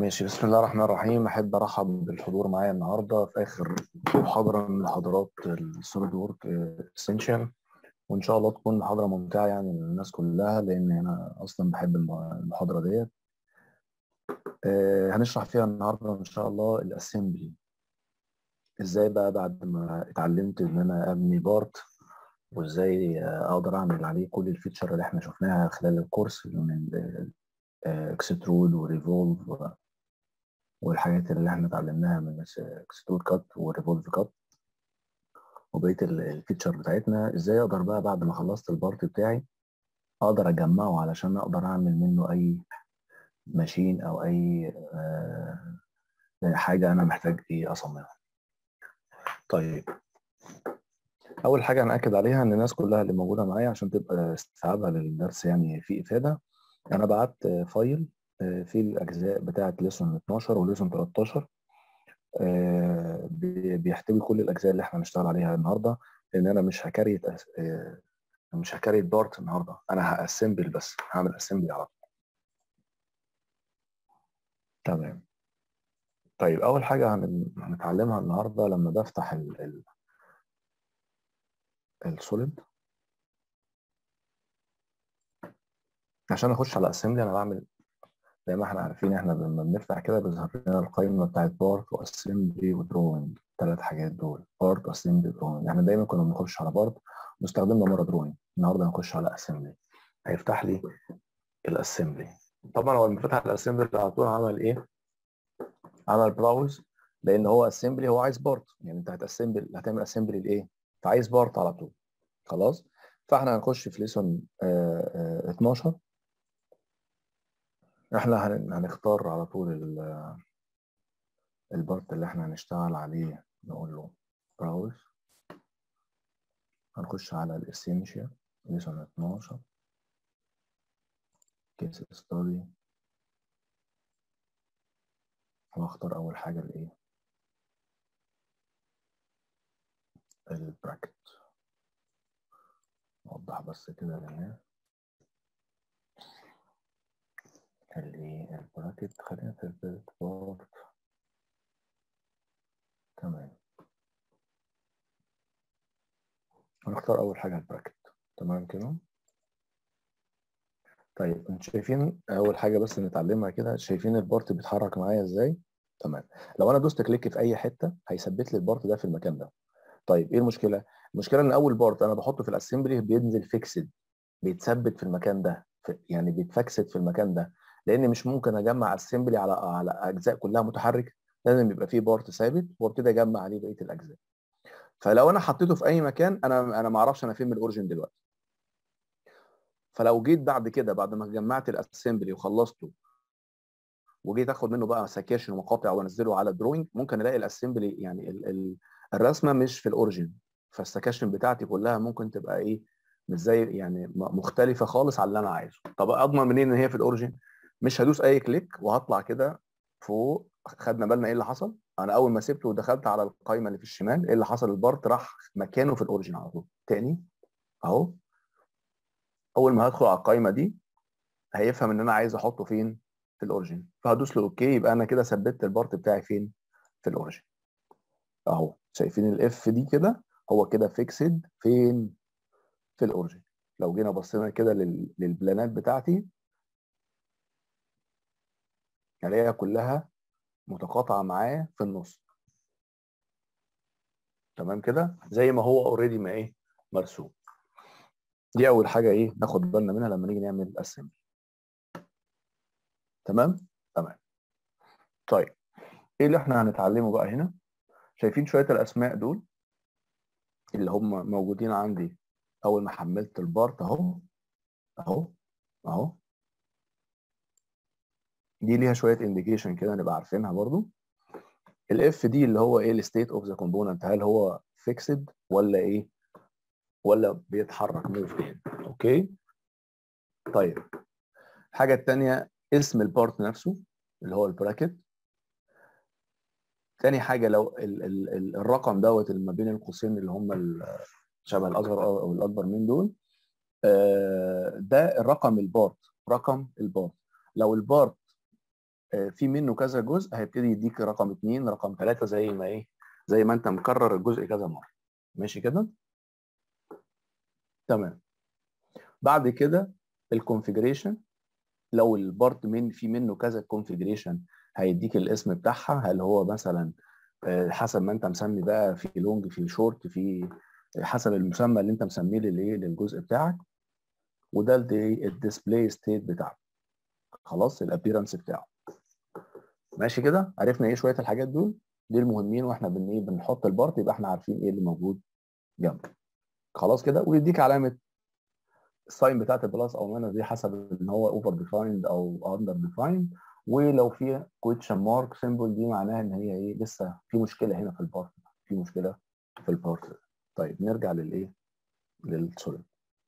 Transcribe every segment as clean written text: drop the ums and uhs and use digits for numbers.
ماشي، بسم الله الرحمن الرحيم. أحب أرحب بالحضور معايا النهاردة في آخر محاضرة من محاضرات السوليد وورك اسينشال، وإن شاء الله تكون محاضرة ممتعة يعني للناس كلها، لأن أنا أصلا بحب المحاضرة ديت. هنشرح فيها النهاردة إن شاء الله الأسمبلي. إزاي بقى بعد ما اتعلمت إن أنا أبني بارت، وإزاي أقدر أعمل عليه كل الفيتشر اللي إحنا شفناها خلال الكورس من اكسترود وريفولف والحاجات اللي احنا اتعلمناها من اكسترود كات وريفولف كات وبقيه الفيتشر بتاعتنا. ازاي اقدر بقى بعد ما خلصت البارت بتاعي اقدر اجمعه علشان اقدر اعمل منه اي ماشين او اي حاجه انا محتاج ايه اصممها. طيب، اول حاجه هنأكد عليها ان الناس كلها اللي موجوده معايا عشان تبقى استيعابها للدرس يعني في افاده، انا بعت فايل فيه الاجزاء بتاعه ليسون 12 وليسون 13، بيحتوي كل الاجزاء اللي احنا هنشتغل عليها النهارده، لان انا مش هكريت بارت النهارده، انا هاسمبل بس، هعمل اسمبلي على طول. تمام. طيب، اول حاجه هنتعلمها النهارده لما بفتح السوليد عشان اخش على اسمبلي، انا بعمل زي ما احنا عارفين، احنا لما بنفتح كده بيظهر لنا القائمه بتاعت بارت واسمبلي ودروينج، الثلاث حاجات دول، بارت واسمبلي دروينج. احنا دايما كنا بنخش على بارت واستخدمنا مره دروينج، النهارده هنخش على اسمبلي. هيفتح لي الاسمبلي. طبعا هو لما فتح الاسمبلي على طول عمل ايه؟ عمل براوز، لان هو اسمبلي، هو عايز بارت، يعني انت هتعمل اسمبلي لايه؟ فعايز بارت على طول. خلاص، فاحنا هنخش في ليسون 12. احنا هنختار على طول البارت اللي احنا هنشتغل عليه، نقول له براوز. هنخش على الاسينشال ليسون 12 كيس ستادي، واختار اول حاجه الايه؟ البراكت. نوضح بس كده للناس البراكت. خلينا في البيلت بارت. تمام، هنختار اول حاجه البراكت. تمام كده. طيب، انتوا شايفين اول حاجه بس نتعلمها كده؟ شايفين البارت بيتحرك معايا ازاي؟ تمام. لو انا دوست كليك في اي حته هيثبت لي البارت ده في المكان ده. طيب، ايه المشكله؟ المشكله ان اول بارت انا بحطه في الاسمبلي بينزل فيكسد، بيتثبت في المكان ده، يعني بيتفكسد في المكان ده، لان مش ممكن اجمع اسمبلي على اجزاء كلها متحركه، لازم يبقى فيه بارت ثابت وابتدي اجمع عليه بقيه الاجزاء. فلو انا حطيته في اي مكان، انا ما اعرفش انا فين من الاوريجن دلوقتي. فلو جيت بعد كده، بعد ما جمعت الاسمبلي وخلصته وجيت اخد منه بقى سكاشن ومقاطع وانزله على الدروينج، ممكن الاقي الاسمبلي يعني الرسمه مش في الاوريجن، فالسكاشن بتاعتي كلها ممكن تبقى ايه؟ مش زي يعني مختلفه خالص عن اللي انا عايزه. طب اضمن منين ان هي في الاوريجن؟ مش هدوس اي كليك وهطلع كده فوق. خدنا بالنا ايه اللي حصل؟ انا اول ما سبته ودخلت على القائمه اللي في الشمال، ايه اللي حصل؟ البارت راح مكانه في الاوريجن على طول تاني اهو. اول ما هدخل على القائمه دي هيفهم ان انا عايز احطه فين؟ في الاوريجن، فهدوس له اوكي. يبقى انا كده ثبتت البارت بتاعي فين؟ في الاوريجن اهو. شايفين الاف دي كده؟ هو كده فيكسد فين؟ في الاوريجن. لو جينا بصينا كده للبلانات بتاعتي هلاقيها كلها متقاطعه معاه في النص. تمام كده، زي ما هو اوريدي ما ايه؟ مرسوم. دي اول حاجه ايه ناخد بالنا منها لما نيجي نعمل اسمبلي. تمام. تمام. طيب، ايه اللي احنا هنتعلمه بقى هنا؟ شايفين شويه الاسماء دول اللي هم موجودين عندي اول ما حملت البارت اهو اهو اهو. دي ليها شويه انديكيشن كده نبقى عارفينها برضو. الاف دي اللي هو ايه؟ الستيت اوف ذا كومبوننت، هل هو فيكسد ولا ايه؟ ولا بيتحرك موف يعني. اوكي. طيب، الحاجه الثانيه اسم البارت نفسه اللي هو البراكت. تاني حاجه لو ال الرقم دوت اللي ما بين القوسين اللي هم شبه الاصغر او الاكبر من دول، ده الرقم البارت، رقم البارت. لو البارت في منه كذا جزء هيبتدي يديك رقم 2 رقم 3 زي ما ايه، زي ما انت مكرر الجزء كذا مره. ماشي كده؟ تمام. بعد كده الكونفيجريشن، لو البارت في منه كذا كونفيجريشن هيديك الاسم بتاعها، هل هو مثلا حسب ما انت مسمي بقى، في لونج في شورت، في حسب المسمى اللي انت مسميه للايه للجزء بتاعك. وده الديسبلاي ستيت بتاعه، خلاص الابيرنس بتاعه. ماشي كده؟ عرفنا ايه شويه الحاجات دول، دي المهمين، واحنا ايه بنحط البارت يبقى احنا عارفين ايه اللي موجود جنبه. خلاص كده. ويديك علامه الساين بتاعت البلس او ماينس دي حسب ان هو اوفر ديفايند او اندر ديفايند. ولو في كويتشن مارك سيمبل دي معناها ان هي ايه، لسه في مشكله هنا في البارت، في مشكله في البارت. طيب نرجع للايه، للسوليد.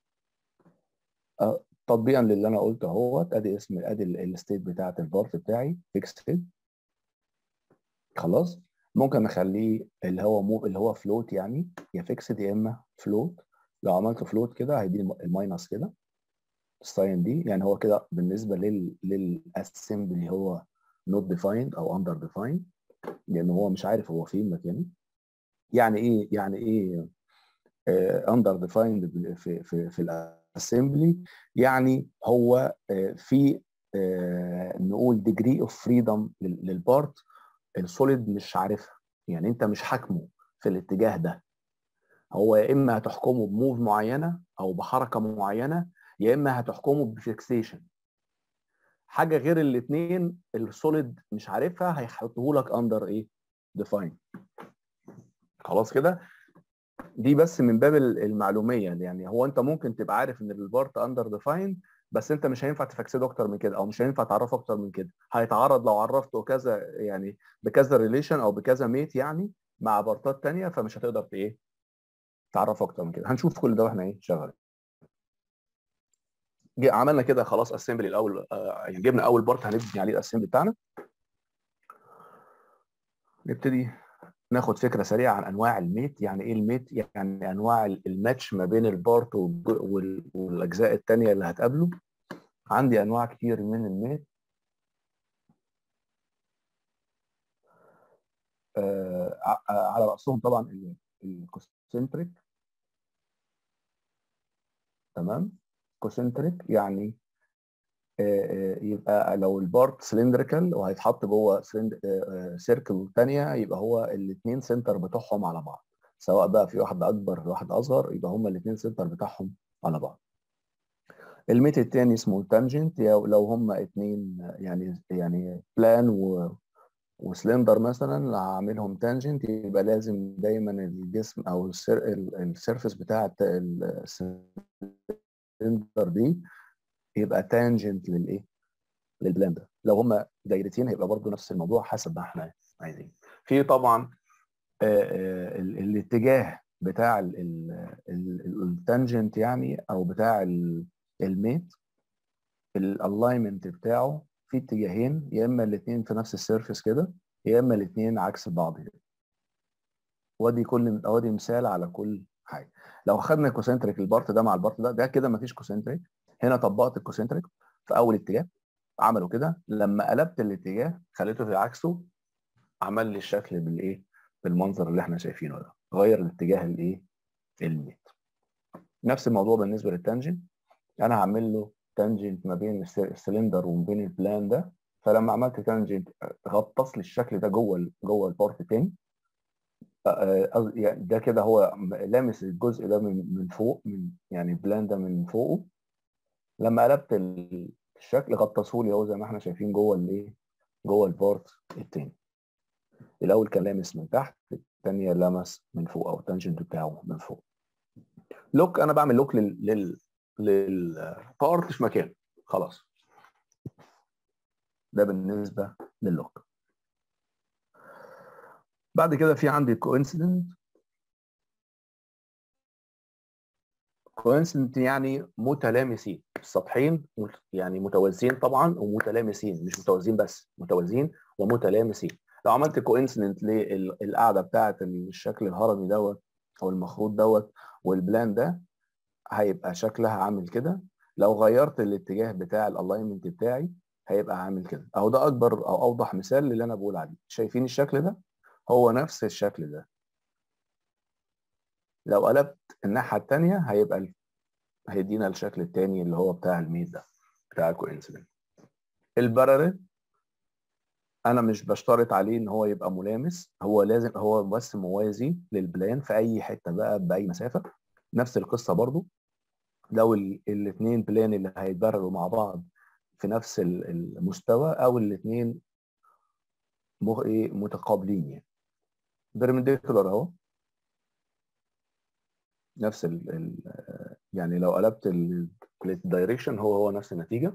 تطبيقا للي انا قلته اهوت، ادي اسم، ادي الستيت بتاعت البارت بتاعي فيكسد. خلاص. ممكن اخليه اللي هو فلوت، يعني يا فيكسد يا اما فلوت. لو عملت فلوت كده هيديني الماينس كده الساين دي، يعني هو كده بالنسبه للاسمبلي هو نوت ديفايند او اندر ديفايند، لان هو مش عارف هو فين مكانه. يعني ايه، يعني ايه اندر ديفايند في الاسمبلي؟ يعني هو في نقول ديجري اوف فريدم للبارت السوليد مش عارفها، يعني انت مش حاكمه في الاتجاه ده. هو يا اما هتحكمه بموف معينه او بحركه معينه، يا اما هتحكمه بفيكسيشن. حاجه غير الاثنين السوليد مش عارفها هيحطه لك اندر ايه، ديفاين. خلاص كده. دي بس من باب المعلوميه، يعني هو انت ممكن تبقى عارف ان البارت اندر ديفاين، بس انت مش هينفع تفكسده اكتر من كده، او مش هينفع تعرفه اكتر من كده. هيتعرض لو عرفته كذا، يعني بكذا ريليشن او بكذا ميت يعني مع بارتات تانية، فمش هتقدر ايه تعرفه اكتر من كده. هنشوف كل ده واحنا ايه شغالين. عملنا كده خلاص اسمبلي الاول، يعني جبنا اول بارت هنبني عليه الاسمبلي بتاعنا. نبتدي ناخد فكره سريعه عن انواع الميت. يعني ايه الميت؟ يعني انواع الماتش ما بين البارت والاجزاء الثانيه اللي هتقابله. عندي انواع كتير من الميت. على راسهم طبعا الكوسنتريك. تمام. كوسنتريك يعني يبقى لو البارت سلندريكال وهيتحط جوه سيركل ثانيه، يبقى هو الاثنين سنتر بتوعهم على بعض، سواء بقى في واحد اكبر واحد اصغر، يبقى هما الاثنين سنتر بتاعهم على بعض. الميت الثاني اسمه تانجنت، لو هما اثنين يعني بلان وسلندر مثلا هعملهم تانجنت، يبقى لازم دايما الجسم او السيرفيس بتاع السلندر دي يبقى تانجنت للايه، للبلان ده. لو هما دايرتين هيبقى برضو نفس الموضوع حسب ما احنا عايزين. في طبعا الاتجاه بتاع التانجنت يعني، او بتاع الميت، الالاينمنت بتاعه في اتجاهين، يا اما الاثنين في نفس السيرفيس كده، يا اما الاثنين عكس بعض كده. وادي مثال على كل حاجه. لو خدنا الكوسنتريك البارت ده مع البارت ده كده مفيش كوسنتريك. هنا طبقت الكوسنتريك في اول اتجاه، عملوا كده. لما قلبت الاتجاه خليته في عكسه، عمل لي الشكل بالايه، بالمنظر اللي احنا شايفينه ده، غير الاتجاه الايه، الميت. نفس الموضوع بالنسبه للتانجنت. انا هعمل له تانجنت ما بين السلندر وما بين البلان ده، فلما عملت تانجنت غطس لي الشكل ده جوه البارت تاني. يعني ده كده هو لامس الجزء ده من فوق، من يعني البلان ده من فوقه. لما قلبت الشكل غطسه لي اهو زي ما احنا شايفين جوه الايه، جوه البارت التاني. الاول كان لامس من تحت، الثانيه لمس من فوق، او التانجنت بتاعه من فوق. لوك، انا بعمل لوك للبارت في مكانه خلاص. ده بالنسبه للوك. بعد كده في عندي كوينسيدنت. كوينسيدنت يعني متلامسين، السطحين يعني متوازيين طبعا ومتلامسين، مش متوازيين بس، متوازيين ومتلامسين. لو عملت كوينسيدنت للقاعده بتاعه الشكل الهرمي دوت او المخروط دوت والبلان ده، هيبقى شكلها عامل كده. لو غيرت الاتجاه بتاع الالاينمنت بتاعي هيبقى عامل كده اهو. ده اكبر او اوضح مثال للي انا بقول عليه. شايفين الشكل ده؟ هو نفس الشكل ده. لو قلبت الناحيه الثانيه هيدينا الشكل الثاني اللي هو بتاع الميت ده، بتاع الكوينسيدنت. الباراليل انا مش بشترط عليه ان هو يبقى ملامس، هو لازم هو بس موازي للبلان في اي حته بقى باي مسافه. نفس القصه برضو لو الاثنين بلان اللي هيتبرروا مع بعض في نفس المستوى، او الاثنين متقابلين يعني. بيرمنديكولار اهو، نفس يعني لو قلبت الدايركشن هو نفس النتيجه.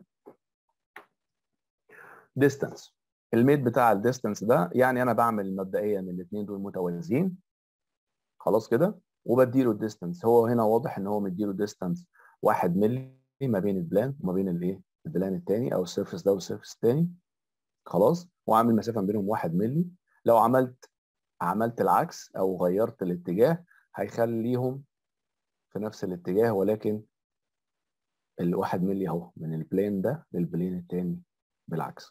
ديستانس، الميت بتاع الديستانس ده يعني انا بعمل مبدئيا الاثنين دول متوازيين خلاص كده، وبديله الديستانس. هو هنا واضح ان هو مديله ديستانس 1 مللي ما بين البلان وما بين البلان الثاني، او السيرفس ده والسيرفس الثاني خلاص، وعامل مسافه بينهم 1 مللي. لو عملت العكس او غيرت الاتجاه هيخليهم في نفس الاتجاه، ولكن ال1 مللي اهو من البلين ده للبلين الثاني بالعكس.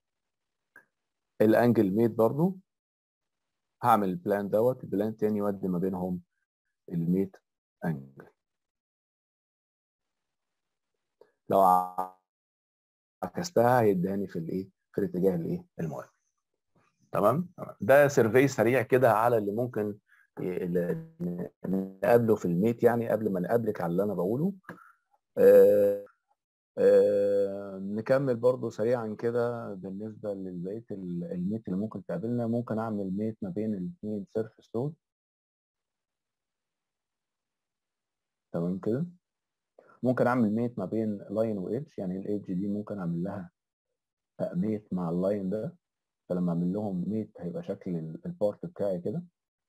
الانجل ميت برضو هعمل البلان دوت البلان الثاني يودي ما بينهم الميت انجل. لو عكستها هيداني في الاتجاه الموافق. تمام. ده سيرفي سريع كده على اللي ممكن نقابله في الميت، يعني قبل ما نقابلك على اللي انا بقوله. نكمل برضو سريعا كده بالنسبه لبقيه الميت اللي ممكن تقابلنا. ممكن اعمل ميت ما بين الاثنين سيرفيس لود. تمام كده. ممكن اعمل ميت ما بين لاين وايدج، يعني الايدج دي ممكن اعمل لها ميت مع اللاين ده، فلما اعمل لهم ميت هيبقى شكل البارت بتاعي كده.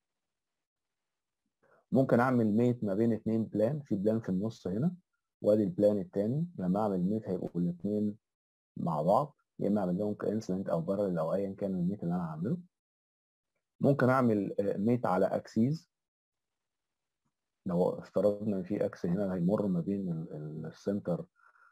ممكن اعمل ميت ما بين اثنين بلان، في بلان في النص هنا وادي البلان الثاني. لما اعمل ميت هيبقوا الاثنين مع بعض، يا اما اعمل لهم كانسلنت او بارل او ايا كان الميت اللي انا هعمله. ممكن اعمل ميت على اكسيز. لو افترضنا ان في اكس هنا هيمر ما بين السنتر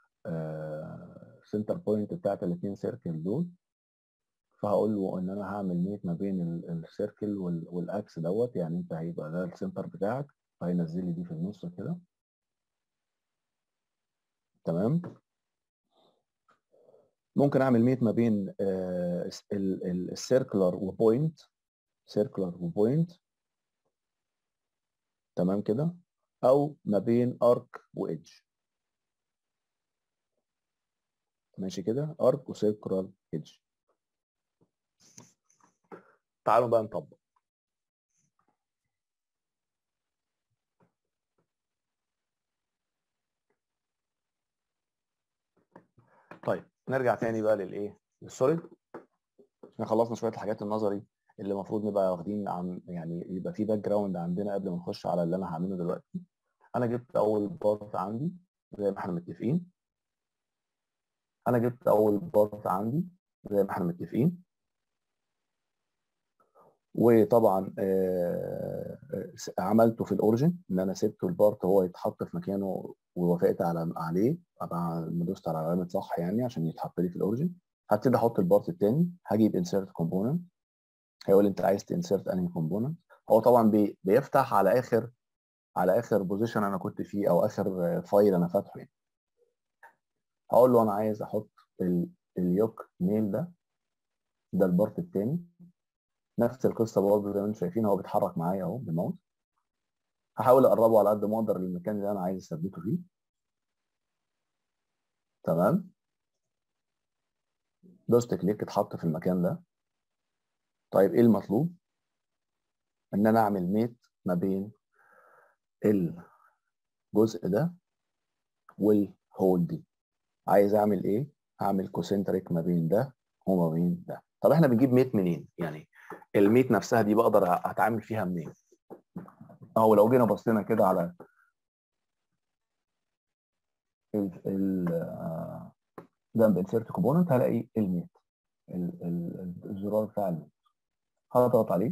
سنتر بوينت بتاعت الاثنين سيركل دول، فهقول له ان انا هعمل ميت ما بين السيركل والاكس دوت، يعني انت هيبقى ده السنتر بتاعك، فهينزل لي دي في النص كده. تمام. ممكن اعمل ميت ما بين السيركلر وبوينت، سيركلر وبوينت. تمام كده. او ما بين ارك وايدج. ماشي كده، ارك وسيركلر ايدج. تعالوا بقى نطبق. طيب نرجع تاني بقى للسوليد. احنا خلصنا شويه الحاجات النظري اللي المفروض نبقى واخدين عن، يعني يبقى في باك جراوند عندنا قبل ما نخش على اللي انا هعمله دلوقتي. انا جبت اول بارت عندي زي ما احنا متفقين. وطبعا عملته في الاوريجن، ان انا سبته البارت هو يتحط في مكانه ووافقت عليه، طبعا دوست على علامه صح يعني عشان يتحط لي في الاوريجن. هبتدي احط البارت الثاني، هجيب انسيرت كومبوننت. هيقول لي انت عايز تنسيرت انهي كومبوننت. هو طبعا بيفتح على اخر بوزيشن انا كنت فيه، او اخر فايل انا فاتحه يعني. هقول له انا عايز احط اليوك ميل ده البارت الثاني. نفس القصه برضه زي ما انتم شايفين، هو بيتحرك معايا اهو بالماوس. هحاول اقربه على قد ما اقدر للمكان اللي انا عايز اثبته فيه. تمام. دوست كليك اتحط في المكان ده. طيب ايه المطلوب؟ ان انا اعمل ميت ما بين الجزء ده والهول دي. عايز اعمل ايه؟ هعمل كوسنتريك ما بين ده وما بين ده. طب احنا بنجيب ميت منين؟ يعني الميت نفسها دي بقدر اتعامل فيها منين؟ اهو لو جينا بصينا كده على جنب انسيرت كومبوننت هلاقي الميت، الزرار بتاع الميت. هضغط عليه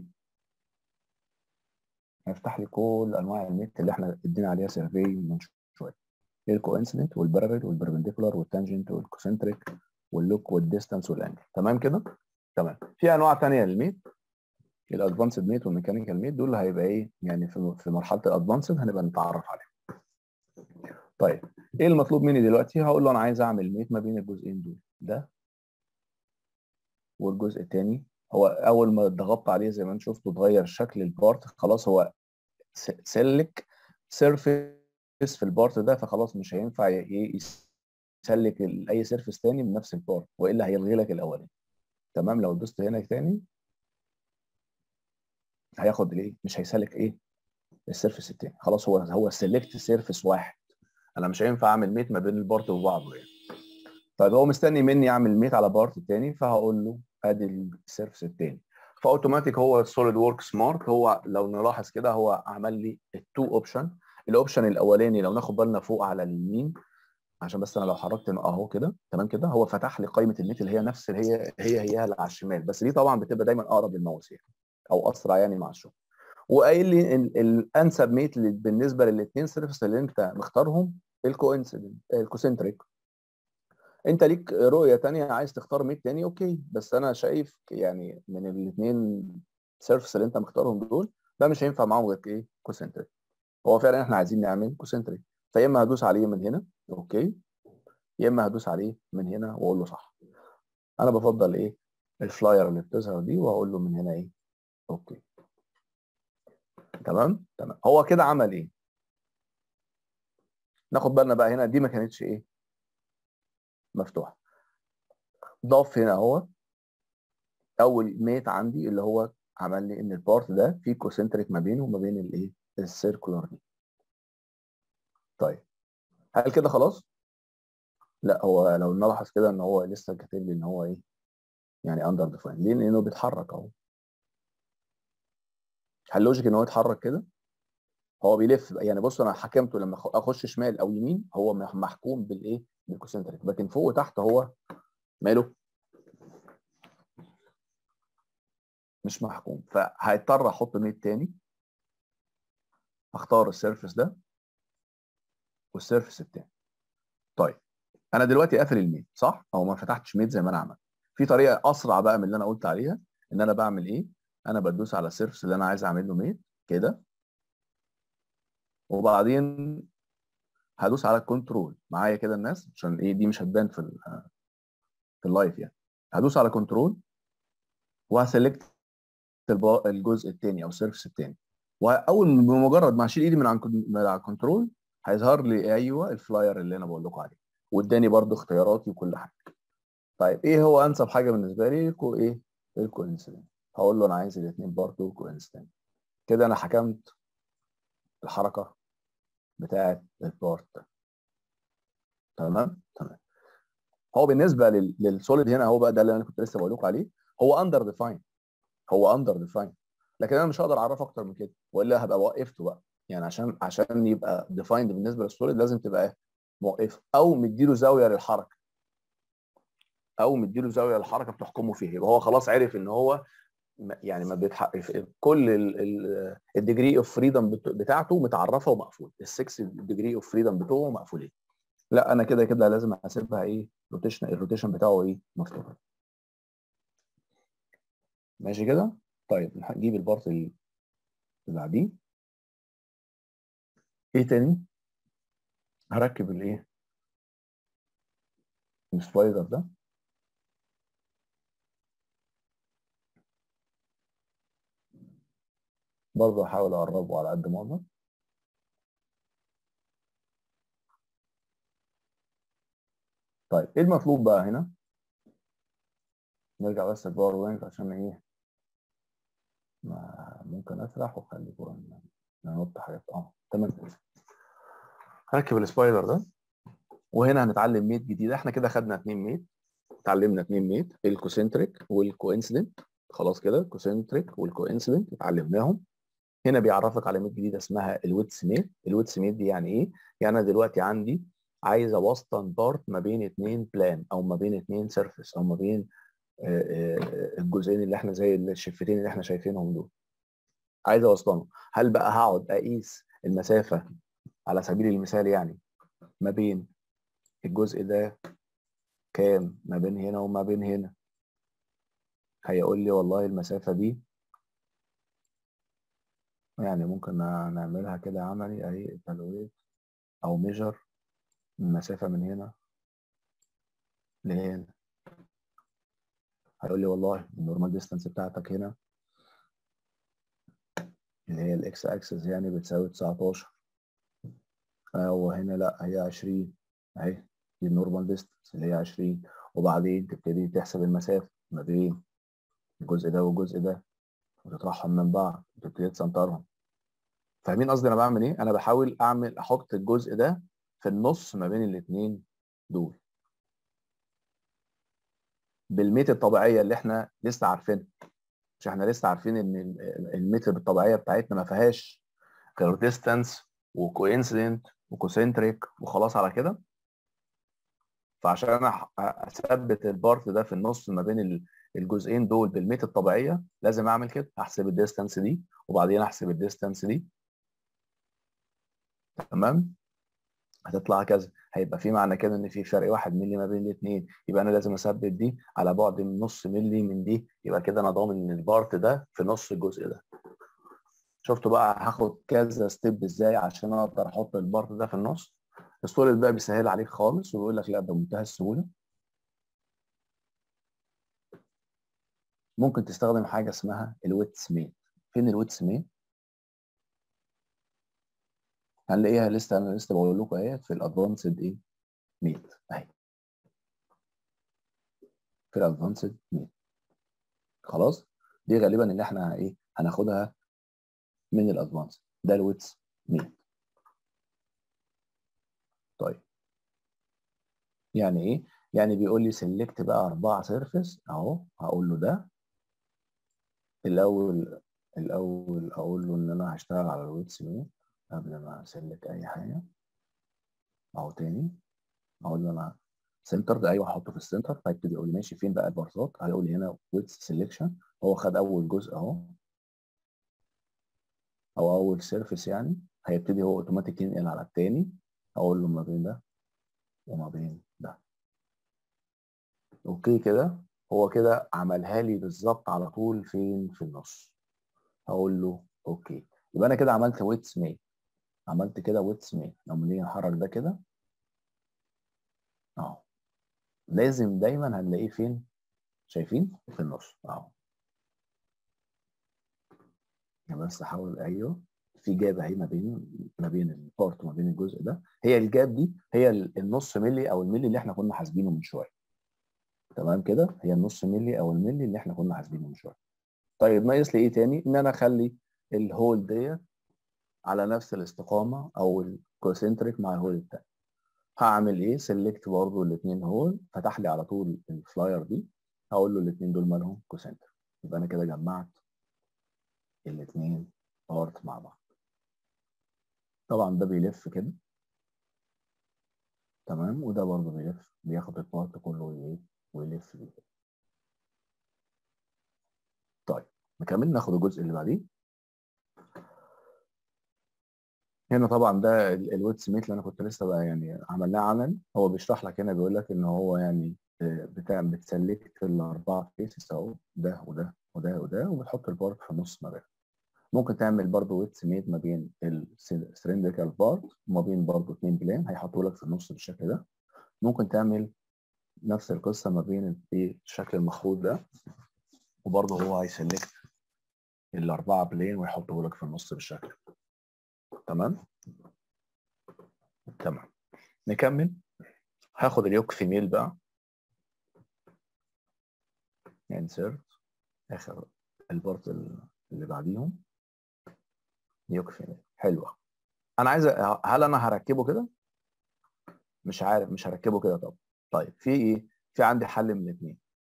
هيفتح لي كل انواع الميت اللي احنا ادينا عليها سيرفي من شويه. الكوانسيدنت والباراليل والبربنديكولار والتانجنت والكوسنتريك واللوك والديستانس والانجل. تمام كده؟ تمام. في انواع ثانيه للميت، الادفانسد ميت والميكانيكال ميت، دول هيبقى ايه يعني في مرحله الادفانسد هنبقى نتعرف عليهم. طيب ايه المطلوب مني دلوقتي؟ هقول له انا عايز اعمل ميت ما بين الجزئين دول، ده والجزء الثاني. هو اول ما ضغطت عليه زي ما انت شفتوا اتغير شكل البارت، خلاص هو سلك سيرفيس في البارت ده، فخلاص مش هينفع يسلك اي سيرفيس تاني بنفس البارت، والا هيلغي لك الاولاني. تمام. لو دوست هنا تاني هياخد الايه، مش هيسلك ايه السيرفيس التاني، خلاص هو سيلكت سيرفيس واحد. انا مش هينفع اعمل ميت ما بين البارت وبعضه يعني. طيب هو مستني مني اعمل ميت على بارت التاني، فهقول له ادي السيرفيس التاني، فاوتوماتيك هو سوليد وورك سمارت هو لو نلاحظ كده هو عمل لي التو اوبشن. الاوبشن الاولاني لو ناخد بالنا فوق على اليمين، عشان بس انا لو حركت اهو كده تمام كده، هو فتح لي قائمه النت اللي هي نفس اللي هي اللي على الشمال، بس دي طبعا بتبقى دايما اقرب للماوس يعني، او اسرع يعني مع الشغل. وقايل لي الانسب ميت بالنسبه للاثنين سيرفيس اللي انت مختارهم الكوانسيدنت الكوسنتريك. انت ليك رؤيه ثانيه عايز تختار ميت ثاني اوكي، بس انا شايف يعني من الاثنين سيرفيس اللي انت مختارهم دول ده مش هينفع معاهم غير ايه كوسنتريك. هو فعلا احنا عايزين نعمل كوسنتريك، فيا اما هدوس عليه من هنا اوكي، يا اما هدوس عليه من هنا واقول له صح. انا بفضل ايه الفلاير اللي بتظهر دي، واقول له من هنا ايه اوكي. تمام تمام. هو كده عمل ايه؟ ناخد بالنا بقى هنا دي ما كانتش ايه مفتوحه، ضاف هنا هو اول ميت عندي اللي هو عمل لي ان البارت ده فيه كوسنتريك ما بينه وما بين الايه السيركولار دي. طيب هل كده خلاص؟ لا، هو لو نلاحظ كده ان هو لسه كاتب لي ان هو ايه يعني اندر ديفاين. ليه؟ لانه بيتحرك اهو. هل لوجيك ان هو يتحرك كده؟ هو بيلف يعني. بص انا حكمته لما اخش شمال او يمين هو محكوم بالايه بالكوسنتريك، لكن فوق وتحت هو ماله مش محكوم. فهيضطر احط ميت تاني، اختار السيرفيس ده والسيرفيس التاني. طيب انا دلوقتي قافل الميت صح، او ما فتحتش ميت زي ما انا عملت. في طريقه اسرع بقى من اللي انا قلت عليها، ان انا بعمل ايه، انا بدوس على السيرفيس اللي انا عايز اعمل له ميت كده، وبعدين هدوس على الكنترول معايا كده الناس، عشان ايه دي مش هتبان في اللايف يعني. هدوس على كنترول وهسلكت الجزء الثاني او السيرفيس الثاني، واول بمجرد ما اشيل ايدي من على الكنترول هيظهر لي ايوه الفلاير اللي انا بقول لكم عليه، واداني برده اختياراتي وكل حاجه. طيب ايه هو انسب حاجه بالنسبه لي؟ ايه الكوانسيدنت. هقول له انا عايز الاثنين برضه كوانسيدنت. كده انا حكمت الحركه بتاعه البارت ده. تمام تمام. هو بالنسبه للسوليد هنا هو بقى ده اللي انا كنت لسه بقول لكم عليه، هو اندر ديفاين. هو اندر ديفاين، لكن انا مش هقدر اعرفه اكتر من كده والا هبقى وقفته بقى يعني. عشان يبقى ديفايند بالنسبه للسوليد لازم تبقى موقفه او مديله زاويه للحركه، او مديله زاويه للحركه بتحكمه فيها، يبقى هو خلاص عرف ان هو يعني ما بيتحقق كل الديجري اوف فريدم بتاعته متعرفه ومقفول، ال6 ديجري اوف فريدم بتوعه مقفولين. لا انا كده كده لازم احاسبها ايه روتيشن، الروتيشن بتاعه ايه مفتوح. ماشي كده. طيب هنجيب البارت اللي بعديه. ايه تاني؟ هركب الايه السبايدر ده. برضه هحاول اقربه على قد ما اقدر. طيب ايه المطلوب بقى هنا؟ نرجع بس للباور بوينت عشان ايه ما ممكن اسرح واخليكم ننط حاجات تمام. هركب السبايدر ده، وهنا هنتعلم ميت جديده. احنا كده خدنا 2 ميت، اتعلمنا 2 ميت الكوسنتريك والكوانسيدنت. خلاص كده الكوسنتريك والكوانسيدنت اتعلمناهم. هنا بيعرفك على ميت جديده اسمها الويتس ميت. الويتس ميت دي يعني ايه؟ يعني انا دلوقتي عندي عايز اوسطن بارت ما بين 2 بلان او ما بين 2 سيرفيس او ما بين الجزئين اللي احنا زي الشفتين اللي احنا شايفينهم دول، عايز اوصلهم. هل بقى هقعد اقيس المسافه على سبيل المثال يعني ما بين الجزء ده كام ما بين هنا وما بين هنا؟ هيقول لي والله المسافة دي يعني ممكن نعملها كده عملي اهي evaluate او measure المسافة من هنا لهنا. هيقول لي والله النورمال ديستانس بتاعتك هنا اللي هي الاكس اكسس يعني بتساوي 19، وهنا لا هي 20 اهي، دي النورمال ديستانس اللي هي 20. وبعدين تبتدي تحسب المسافة ما بين الجزء ده والجزء ده وتطرحهم من بعض وتبتدي تسنترهم. فاهمين قصدي انا بعمل ايه؟ انا بحاول احط الجزء ده في النص ما بين الاثنين دول بالميت الطبيعيه اللي احنا لسه عارفينها. مش احنا لسه عارفين ان الميت الطبيعيه بتاعتنا ما فيهاش غير ديستانس وكوينسيدنت وكوسنتريك وخلاص على كده. فعشان انا اثبت البارت ده في النص ما بين الجزئين دول بالميت الطبيعيه لازم اعمل كده، احسب الديستانس دي وبعدين احسب الديستانس دي. تمام، هتطلع كذا، هيبقى في معنى كده ان في فرق 1 مللي ما بين الاثنين، يبقى انا لازم اثبت دي على بعد من نص مللي من دي، يبقى كده انا ضامن ان البارت ده في نص الجزء ده. شفتوا بقى هاخد كذا ستيب ازاي عشان اقدر احط البارت ده في النص؟ السوليد بقى بيسهل عليك خالص ويقول لك لا بمنتهى السهوله. ممكن تستخدم حاجه اسمها الويتس ميت. فين الويتس ميت؟ هنلاقيها لسه، انا لسه بقول لكم اهي في الادفانسد ايه ميت اهي، في الادفانسد ميت. خلاص، دي غالبا اللي احنا ايه هناخدها من الادفانس، ده الويتس ميت. طيب يعني ايه؟ يعني بيقول لي سيلكت بقى 4 سيرفيس اهو، هقول له ده الاول اقول له ان انا هشتغل على الويتس ميت قبل ما اسلك اي حاجه اهو. تاني اقول له انا سنتر ده، ايوه هحطه في السنتر. فيبتدي يقول لي ماشي فين بقى البارتات، هيقول لي هنا ويتس سيلكشن، هو خد اول جزء اهو او اول سيرفيس يعني، هيبتدي هو اوتوماتيك ينقل على التاني. اقول له ما بين ده وما بين ده. اوكي كده، هو كده عملها لي بالظبط على طول فين في النص. هقول له اوكي، يبقى انا كده عملت ويتس ميت. عملت كده ويتس ميت. لما نيجي نحرك ده كده اهو، لازم دايما هنلاقيه فين؟ شايفين في النص اهو. يعني بس احاول، ايوه في جاب اهي ما بين البارت وما بين الجزء ده، هي الجاب دي هي النص ملي او الملي اللي احنا كنا حاسبينه من شويه. تمام كده، هي النص ملي او الملي اللي احنا كنا حاسبينه من شويه. طيب ناقص لي ايه تاني؟ ان انا اخلي الهول ديت على نفس الاستقامه او الكونسنتريك مع الهول التاني. هعمل ايه؟ سيلكت برضه الاثنين هول، فتح لي على طول الفلاير دي، هقول له الاثنين دول مالهم كونسنتريك. يبقى انا كده جمعت الاثنين بارت مع بعض. طبعا ده بيلف كده تمام، وده برضه بيلف، بياخد البارت كله ويلف بيه. طيب نكمل، ناخد الجزء اللي بعديه. هنا طبعا ده الويتس ميت اللي انا كنت لسه بقى يعني عملناه عمل. هو بيشرح لك هنا، بيقول لك ان هو يعني بتسلكت الاربعه فيسز اهو، ده وده وده وده، وبتحط البارت في النص ما بينهم. ممكن تعمل برضه ويتس ميت ما بين السلندريكال بارت وما بين برضه 2 بلان، هيحطوا لك في النص بالشكل ده. ممكن تعمل نفس القصه ما بين الشكل المخروط ده، وبرضه هو هيسلكت الاربعه بلين ويحطه لك في النص بالشكل. تمام تمام، نكمل. هاخد اليوك فيميل بقى، انسيرت اخر البارت اللي بعديهم، يوك فيميل. حلوه. انا عايز هل انا هركبه كده؟ مش عارف، مش هركبه كده. طب طيب في ايه؟ في عندي حل من الاثنين.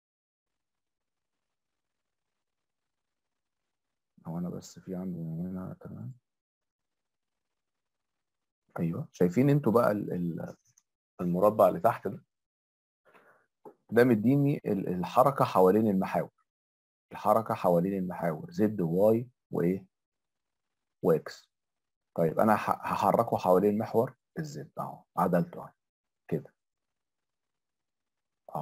هو انا بس في عندي هنا تمام. ايوه شايفين انتوا بقى المربع اللي تحت ده، ده مديني الحركه حوالين المحاور. الحركه حوالين المحاور زد وواي وايه واكس. طيب انا هحركه حوالين محور الزد اهو، عدلته اهو كده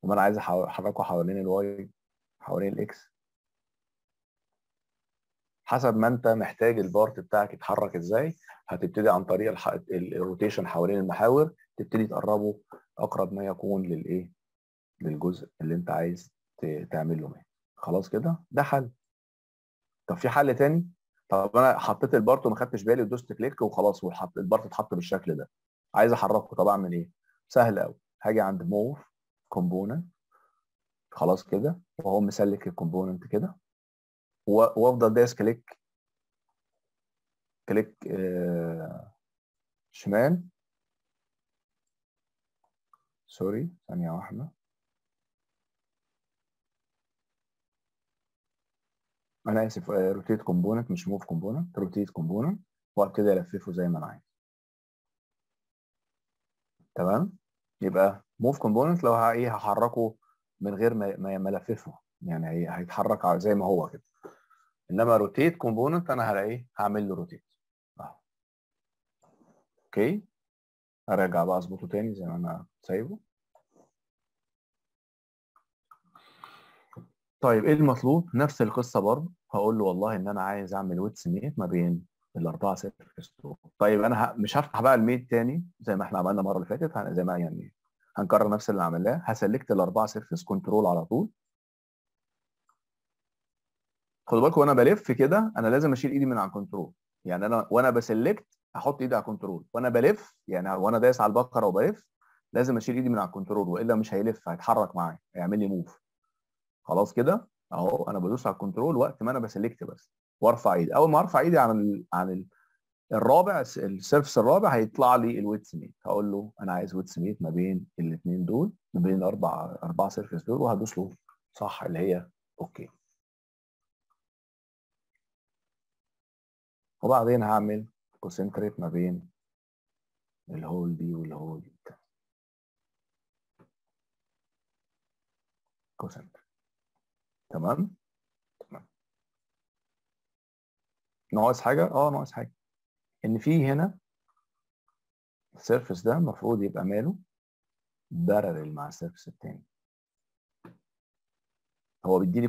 وما انا عايز احركه حوالين الواي، حوالين الاكس، حسب ما انت محتاج البارت بتاعك يتحرك ازاي. هتبتدي عن طريق الروتيشن حوالين المحاور تبتدي تقربه اقرب ما يكون للايه، للجزء اللي انت عايز تعمل له مات. خلاص كده ده حل. طب في حل تاني؟ طب انا حطيت البارت وما خدتش بالي ودوست كليك وخلاص البارت اتحط بالشكل ده، عايز احركه، طب اعمل ايه؟ سهل قوي، هاجي عند موف كومبوننت، خلاص كده، وهو مسلك الكومبوننت كده، وافضل دايس كليك، كليك شمال، سوري ثانية واحدة، انا اسف، روتيت كومبوننت مش موف كومبوننت، روتيت كومبوننت، وابتدي الففه زي ما انا عايز. تمام. يبقى موف كومبوننت لو ايه هحركه من غير ما الففه، يعني هيتحرك زي ما هو كده. انما روتيت كومبوننت انا هلاقيه هعمل له روتيت. اوكي، ارجع بقى اظبطه تاني زي ما انا سايبه. طيب ايه المطلوب؟ نفس القصه برضه، هقول له والله ان انا عايز اعمل ويتس ميت ما بين الاربعه سيرفيس دول. طيب انا مش هفتح بقى الميت تاني زي ما احنا عملنا المره اللي فاتت، زي ما يعني هنكرر نفس اللي عملناه. هسلكت الاربعه سيرفيس كنترول على طول. خدوا بالكم وانا بلف كده انا لازم اشيل ايدي من على الكنترول، يعني انا وانا بسلكت احط ايدي على الكنترول، وانا بلف يعني وانا دايس على البقره وبلف لازم اشيل ايدي من على الكنترول، والا مش هيلف، هيتحرك معايا، هيعمل لي موف. خلاص كده اهو انا بدوس على الكنترول وقت ما انا بسلكت بس، وارفع ايدي. اول ما ارفع ايدي عن الرابع، السيرفس الرابع، هيطلع لي الويتس ميت. هقول له انا عايز ويتس ميت ما بين الاثنين دول، ما بين اربع سيرفس دول، وهدوس له صح اللي هي اوكي. وبعدين هعمل كونسنتريت ما بين الهول دي والهول دي، كونسنتريت. تمام. تمام. ناقص حاجه؟ ناقص حاجه، ان في هنا السيرفس ده المفروض يبقى ماله بارلل مع السيرفس الثاني. هو بيديني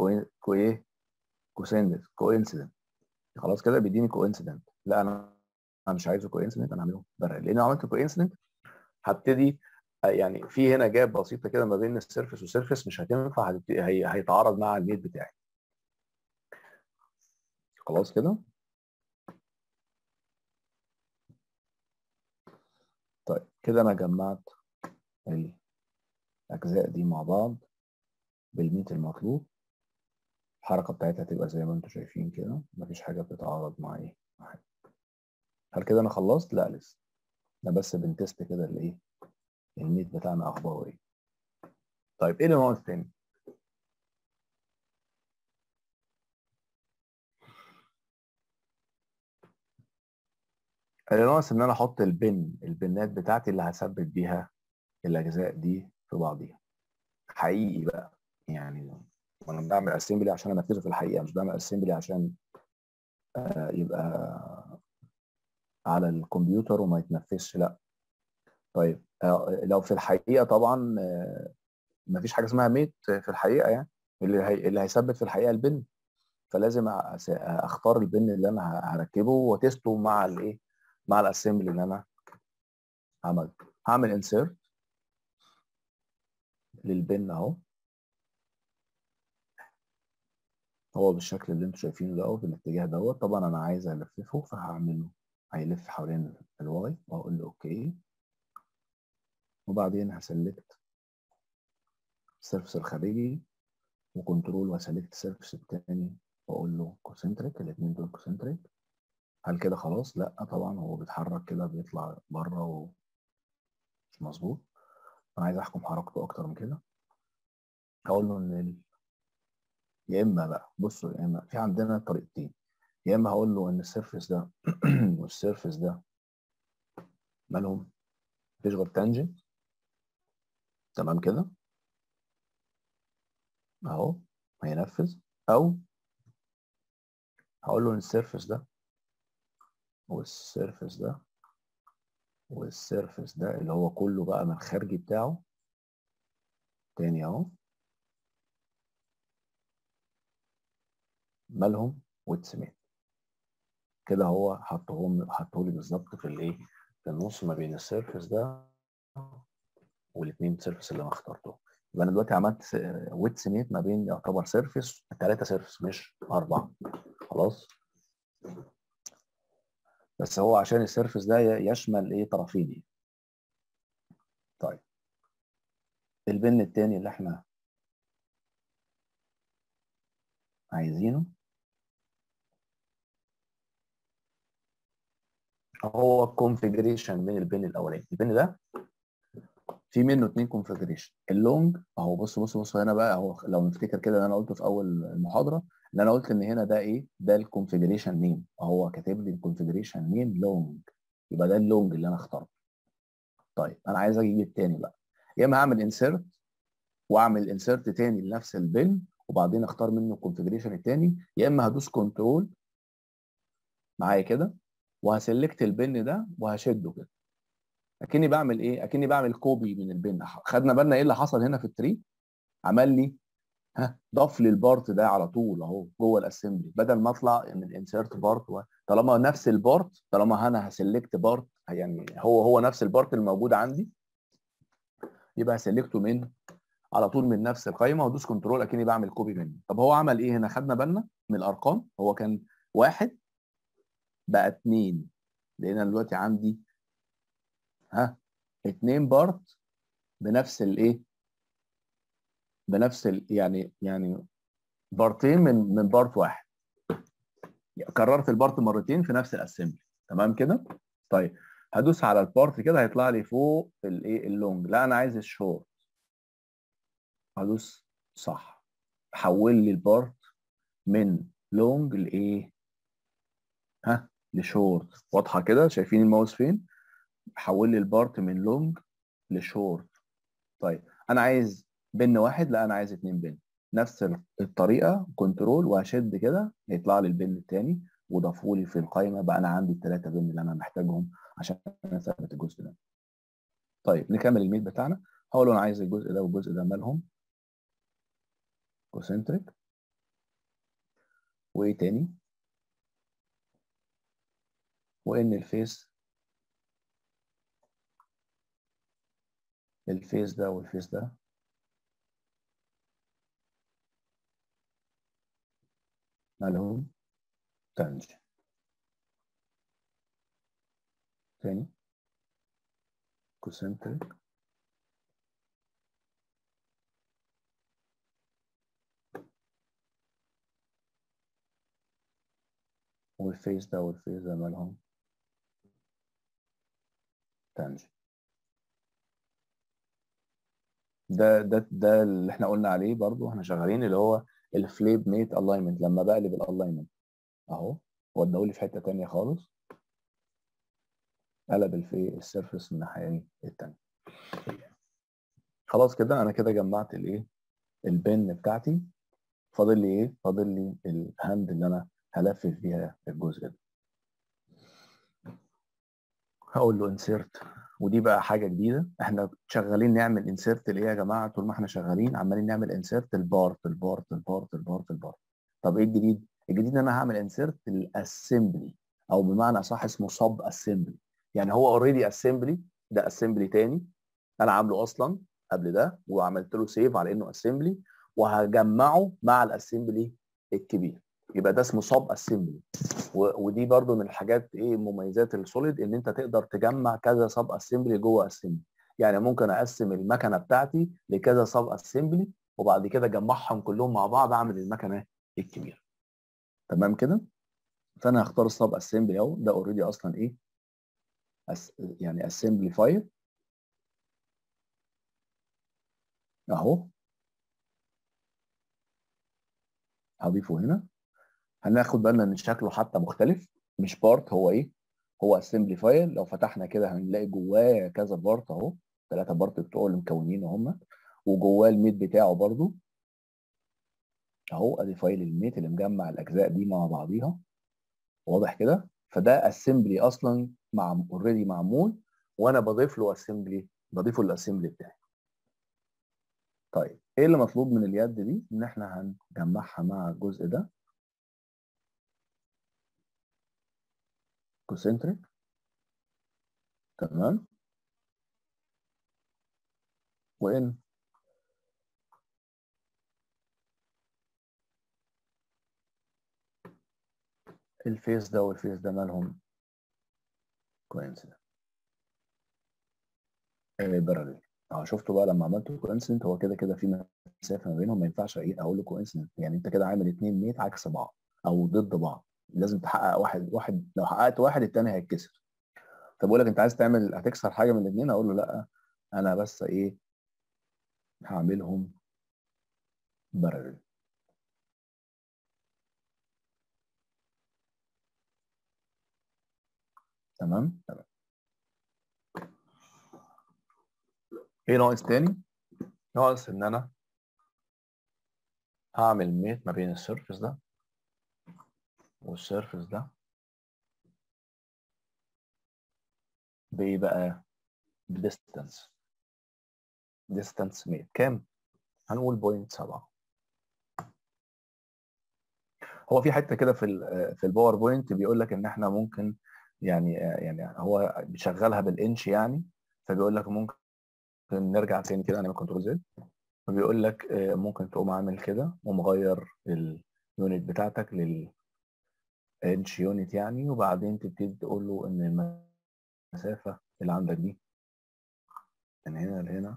كوينسيدنت. خلاص كده بيديني كوينسيدنت، لا انا مش عايزه كوينسيدنت، انا هعمله بارلل، لان لو عملت كوينسيدنت هبتدي يعني في هنا جاب بسيطه كده ما بين السيرفس والسيرفس مش هتنفع، هيتعارض مع الميت بتاعي. خلاص كده. طيب كده انا جمعت الاجزاء دي مع بعض بالميت المطلوب. الحركه بتاعتها هتبقى زي ما انتم شايفين كده، مفيش حاجه بتتعارض مع ايه، مع حاجة. هل كده انا خلصت؟ لا لسه، انا بس بنتست كده الايه، الميت بتاعنا اخباره ايه. طيب ايه اللي ناقص تاني؟ اللي ناقص ان انا احط البنات بتاعتي اللي هثبت بيها الاجزاء دي في بعضيها حقيقي بقى، يعني وانا بعمل اسمبلي عشان انفذه في الحقيقه، مش بعمل اسمبلي عشان يبقى على الكمبيوتر وما يتنفذش، لا. طيب لو في الحقيقه طبعا ما فيش حاجه اسمها ميت في الحقيقه، يعني اللي هيثبت في الحقيقه البن، فلازم اختار البن اللي انا هركبه وتيسته مع الايه، مع الاسمبلي اللي انا عملته. هعمل انسيرت للبن اهو، هو بالشكل اللي انتم شايفينه ده، بالاتجاه دوت. طبعا انا عايز الففه فهعمله هيلف حوالين الواي، واقول له اوكي. وبعدين هسلكت السيرفس الخارجي وكنترول، وهسلكت السيرفس الثاني واقول له كونسنتريك، الاثنين دول كونسنتريك. هل كده خلاص؟ لا طبعا، هو بيتحرك كده بيطلع بره ومش مظبوط. انا عايز احكم حركته اكتر من كده. هقول له ان يا اما بقى بصوا، يا اما في عندنا طريقتين، يا اما هقول له ان السيرفس ده والسيرفس ده مالهم، مفيش غير تانجنت، تمام كده اهو هينفذ. او هقول له ان السيرفس ده والسيرفس ده والسيرفس ده اللي هو كله بقى من الخارجي بتاعه تاني اهو، مالهم ويتس ميت كده. هو حطهولي بالظبط في الايه، في النص ما بين السيرفيس ده والاثنين سيرفيس اللي انا اخترته. يبقى انا دلوقتي عملت ويتس ميت ما بين يعتبر سيرفيس، 3 سيرفيس مش 4. خلاص. بس هو عشان السيرفيس ده يشمل ايه، طرفين. طيب البن التاني اللي احنا عايزينه هو الكونفيجريشن من البن الاولاني. البن ده في منه 2 كونفيجريشن. اللونج اهو، بص هنا بقى اهو، لو نفتكر كده اللي انا قلته في اول المحاضره، ان انا قلت ان هنا ده ايه، ده الكونفيجريشن نيم، اهو كاتب لي الكونفيجريشن نيم لونج، يبقى ده اللونج اللي انا اخترته. طيب انا عايز اجيب التاني بقى، يا اما اعمل انسيرت واعمل انسيرت تاني لنفس البن وبعدين اختار منه الكونفيجريشن التاني، يا اما هدوس كنترول معايا كده وهسلكت البن ده وهشده كده، اكني بعمل ايه، اكني بعمل كوبي من البن. خدنا بالنا ايه اللي حصل هنا في التري، عمل لي ضاف لي البارت ده على طول اهو جوه الاسمبلي، بدل ما اطلع من انسيرت بارت طالما نفس البارت، طالما انا هسلكت بارت يعني هو نفس البارت الموجود عندي، يبقى هسلكته من على طول من نفس القائمه وادوس كنترول اكني بعمل كوبي منه. طب هو عمل ايه هنا، خدنا بالنا من الارقام، هو كان 1 بقى 2، لقينا دلوقتي عندي 2 بارت بنفس الايه، بنفس يعني بارتين من بارت واحد، كررت البارت مرتين في نفس الاسمبلي. تمام كده. طيب هدوس على البارت كده هيطلع لي فوق الايه، اللونج. لا انا عايز الشورت، هدوس صح، حول لي البارت من لونج لايه، لشورت. واضحه كده، شايفين الماوس فين، حول لي البارت من لونج لشورت. طيب انا عايز بن واحد، لا انا عايز 2 بن، نفس الطريقه كنترول وهشد كده يطلع لي البن الثاني وضافوا لي في القائمه، بقى انا عندي ال3 بن اللي انا محتاجهم عشان اثبت الجزء ده. طيب نكمل الميل بتاعنا، هقول له انا عايز الجزء ده والجزء ده مالهم كونسنتريك، وايه تاني، وان الفيس ده والفيس ده مالهم تانج. تاني كونسنتريك، والفيس ده والفيس ده مالهم تانج. ده اللي احنا قلنا عليه برضو احنا شغالين، اللي هو الفليب ميت الاينمنت، لما بقلب الالاينمنت اهو وداهولي في حته ثانيه خالص، قلب السيرفيس من الناحيه الثانيه. خلاص كده انا كده جمعت الايه، البن بتاعتي. فاضل لي ايه، فاضل لي الهاند اللي انا هلفف بيها الجزء ده. هقول له انسيرت، ودي بقى حاجه جديده، احنا شغالين نعمل انسيرت لايه يا جماعه، طول ما احنا شغالين عمالين نعمل انسيرت البارت. طب ايه الجديد، الجديد ان انا هعمل انسيرت الاسمبلي، او بمعنى صح اسمه سب اسمبلي. يعني هو اوريدي اسمبلي، ده اسمبلي تاني انا عامله اصلا قبل ده وعملت له سيف على انه اسمبلي، وهجمعه مع الاسمبلي الكبير، يبقى ده اسمه سب اسمبلي. ودي برضو من الحاجات ايه، مميزات السوليد، ان انت تقدر تجمع كذا سب اسمبلي جوه اسمبلي. يعني ممكن اقسم المكنه بتاعتي لكذا سب اسمبلي وبعد كده اجمعهم كلهم مع بعض اعمل المكنه الكبيره. تمام كده. فانا هختار السب اسمبلي اهو، ده اوريدي اصلا ايه، يعني اسمبلي فايل اهو، هضيفه هنا. هناخد بالنا ان شكله حتى مختلف، مش بارت، هو ايه، هو اسمبلي فايل. لو فتحنا كده هنلاقي جواه كذا بارت اهو، 3 بارت بتوعه اللي مكونينه هم، وجواه الميت بتاعه برضو اهو، ادي فايل الميت اللي مجمع الاجزاء دي مع بعضيها. واضح كده. فده اسمبلي اصلا مع اوريدي معمول، وانا بضيف له اسمبلي، بضيفه للاسمبلي بتاعي. طيب ايه اللي مطلوب من اليد دي؟ ان احنا هنجمعها مع الجزء ده كونسنتريك. تمام. وان الفيس ده والفيس ده مالهم كوينسيدنت باراليل. اه شفتوا بقى لما عملت كوينسيدنت هو كده كده في مسافه ما بينهم، ما ينفعش ايه اقول له كوينسيدنت، يعني انت كده عامل اتنين ميت عكس بعض او ضد بعض، لازم تحقق واحد واحد، لو حققت واحد التاني هيتكسر. طب بقول لك انت عايز تعمل هتكسر حاجه من الاثنين، اقول له لا انا بس ايه هعملهم باراليل. تمام تمام. ايه ناقص تاني؟ ناقص ان انا هعمل ميت ما بين السيرفس ده والسيرفس ده بايه بقى؟ بديستانس. ديستانس ميت كام؟ هنقول 0.7. هو في حته كده في الباوربوينت بيقول لك ان احنا ممكن يعني هو بيشغلها بالانش يعني، فبيقول لك ممكن نرجع تاني كده نعمل كنترول زد، فبيقول لك ممكن تقوم عامل كده ومغير اليونت بتاعتك للانش يونت يعني، وبعدين تبتدي تقول له ان المسافه اللي عندك دي من هنا لهنا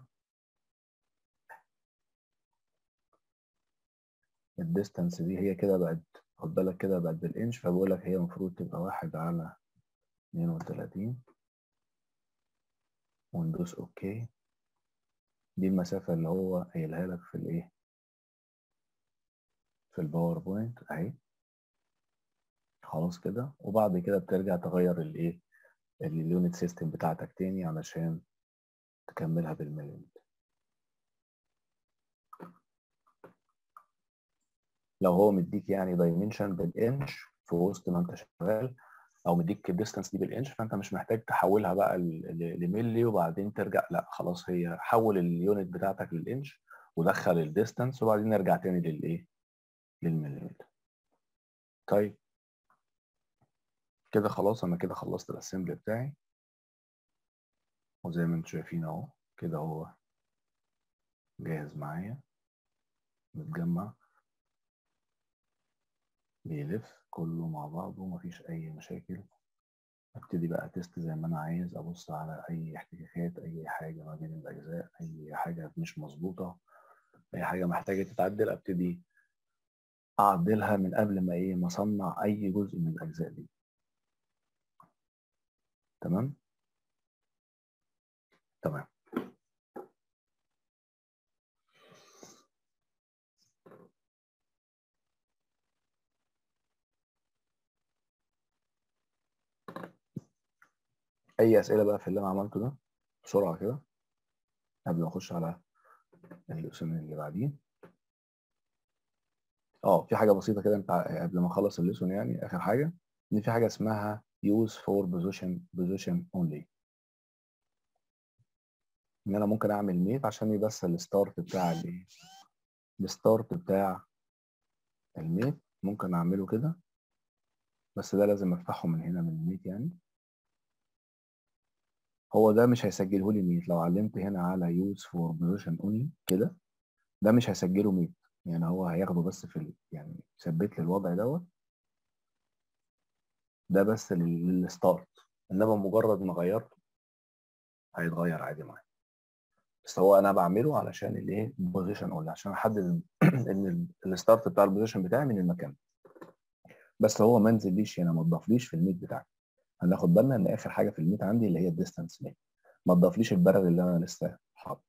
الديستانس دي هي كده بقت، خد بالك كده بقت بالانش، فبقول لك هي المفروض تبقى 1/32 وندوس اوكي. دي المسافة اللي هو قايلها لك في الايه في الباوربوينت اهي. خلاص كده، وبعد كده بترجع تغير الايه اليونت سيستم بتاعتك تاني علشان تكملها بالمليمتر. لو هو مديك يعني دايمنشن بالانش في وسط ما انت شغال، او مديك الديستانس دي بالانش، فانت مش محتاج تحولها بقى لملي وبعدين ترجع، لا خلاص هي حول اليونت بتاعتك للانش ودخل الديستانس وبعدين نرجع تاني للايه للمليمتر. طيب كده خلاص انا كده خلصت الاسمبلي بتاعي، وزي ما انتم شايفين اهو كده هو جاهز معايا متجمع بيلف كله مع بعضه ومفيش اي مشاكل. ابتدي بقى تيست زي ما انا عايز، ابص على اي احتكاكات، اي حاجه ما بين الاجزاء، اي حاجه مش مظبوطه، اي حاجه محتاجه تتعدل، ابتدي اعدلها من قبل ما ما اصنع اي جزء من الاجزاء دي. تمام تمام. اي اسئله بقى في اللي انا عملته ده بسرعه كده قبل ما اخش على الليسون اللي بعديه؟ في حاجه بسيطه كده انت قبل ما اخلص الليسون يعني اخر حاجه، ان في حاجه اسمها use for position only، ان انا ممكن اعمل ميت عشان بس الستارت بتاع الستارت بتاع الميت ممكن اعمله كده، بس ده لازم افتحه من هنا من الميت يعني. هو ده مش هيسجله لي ميت، لو علمت هنا على use for position only كده ده مش هيسجله ميت، يعني هو هياخده بس يعني يثبت لي الوضع دوت، ده بس للستارت، انما مجرد ما غيرته هيتغير عادي معايا. بس هو انا بعمله علشان الايه البوزيشن اونلي، عشان احدد ان الستارت بتاع البوزيشن بتاعي من المكان، بس هو ما نزليش هنا، ما تضافليش في الميت بتاعي. هناخد بالنا ان اخر حاجه في الميت عندي اللي هي الديستانس ميت، ما تضافليش البرر اللي انا لسه حاطه.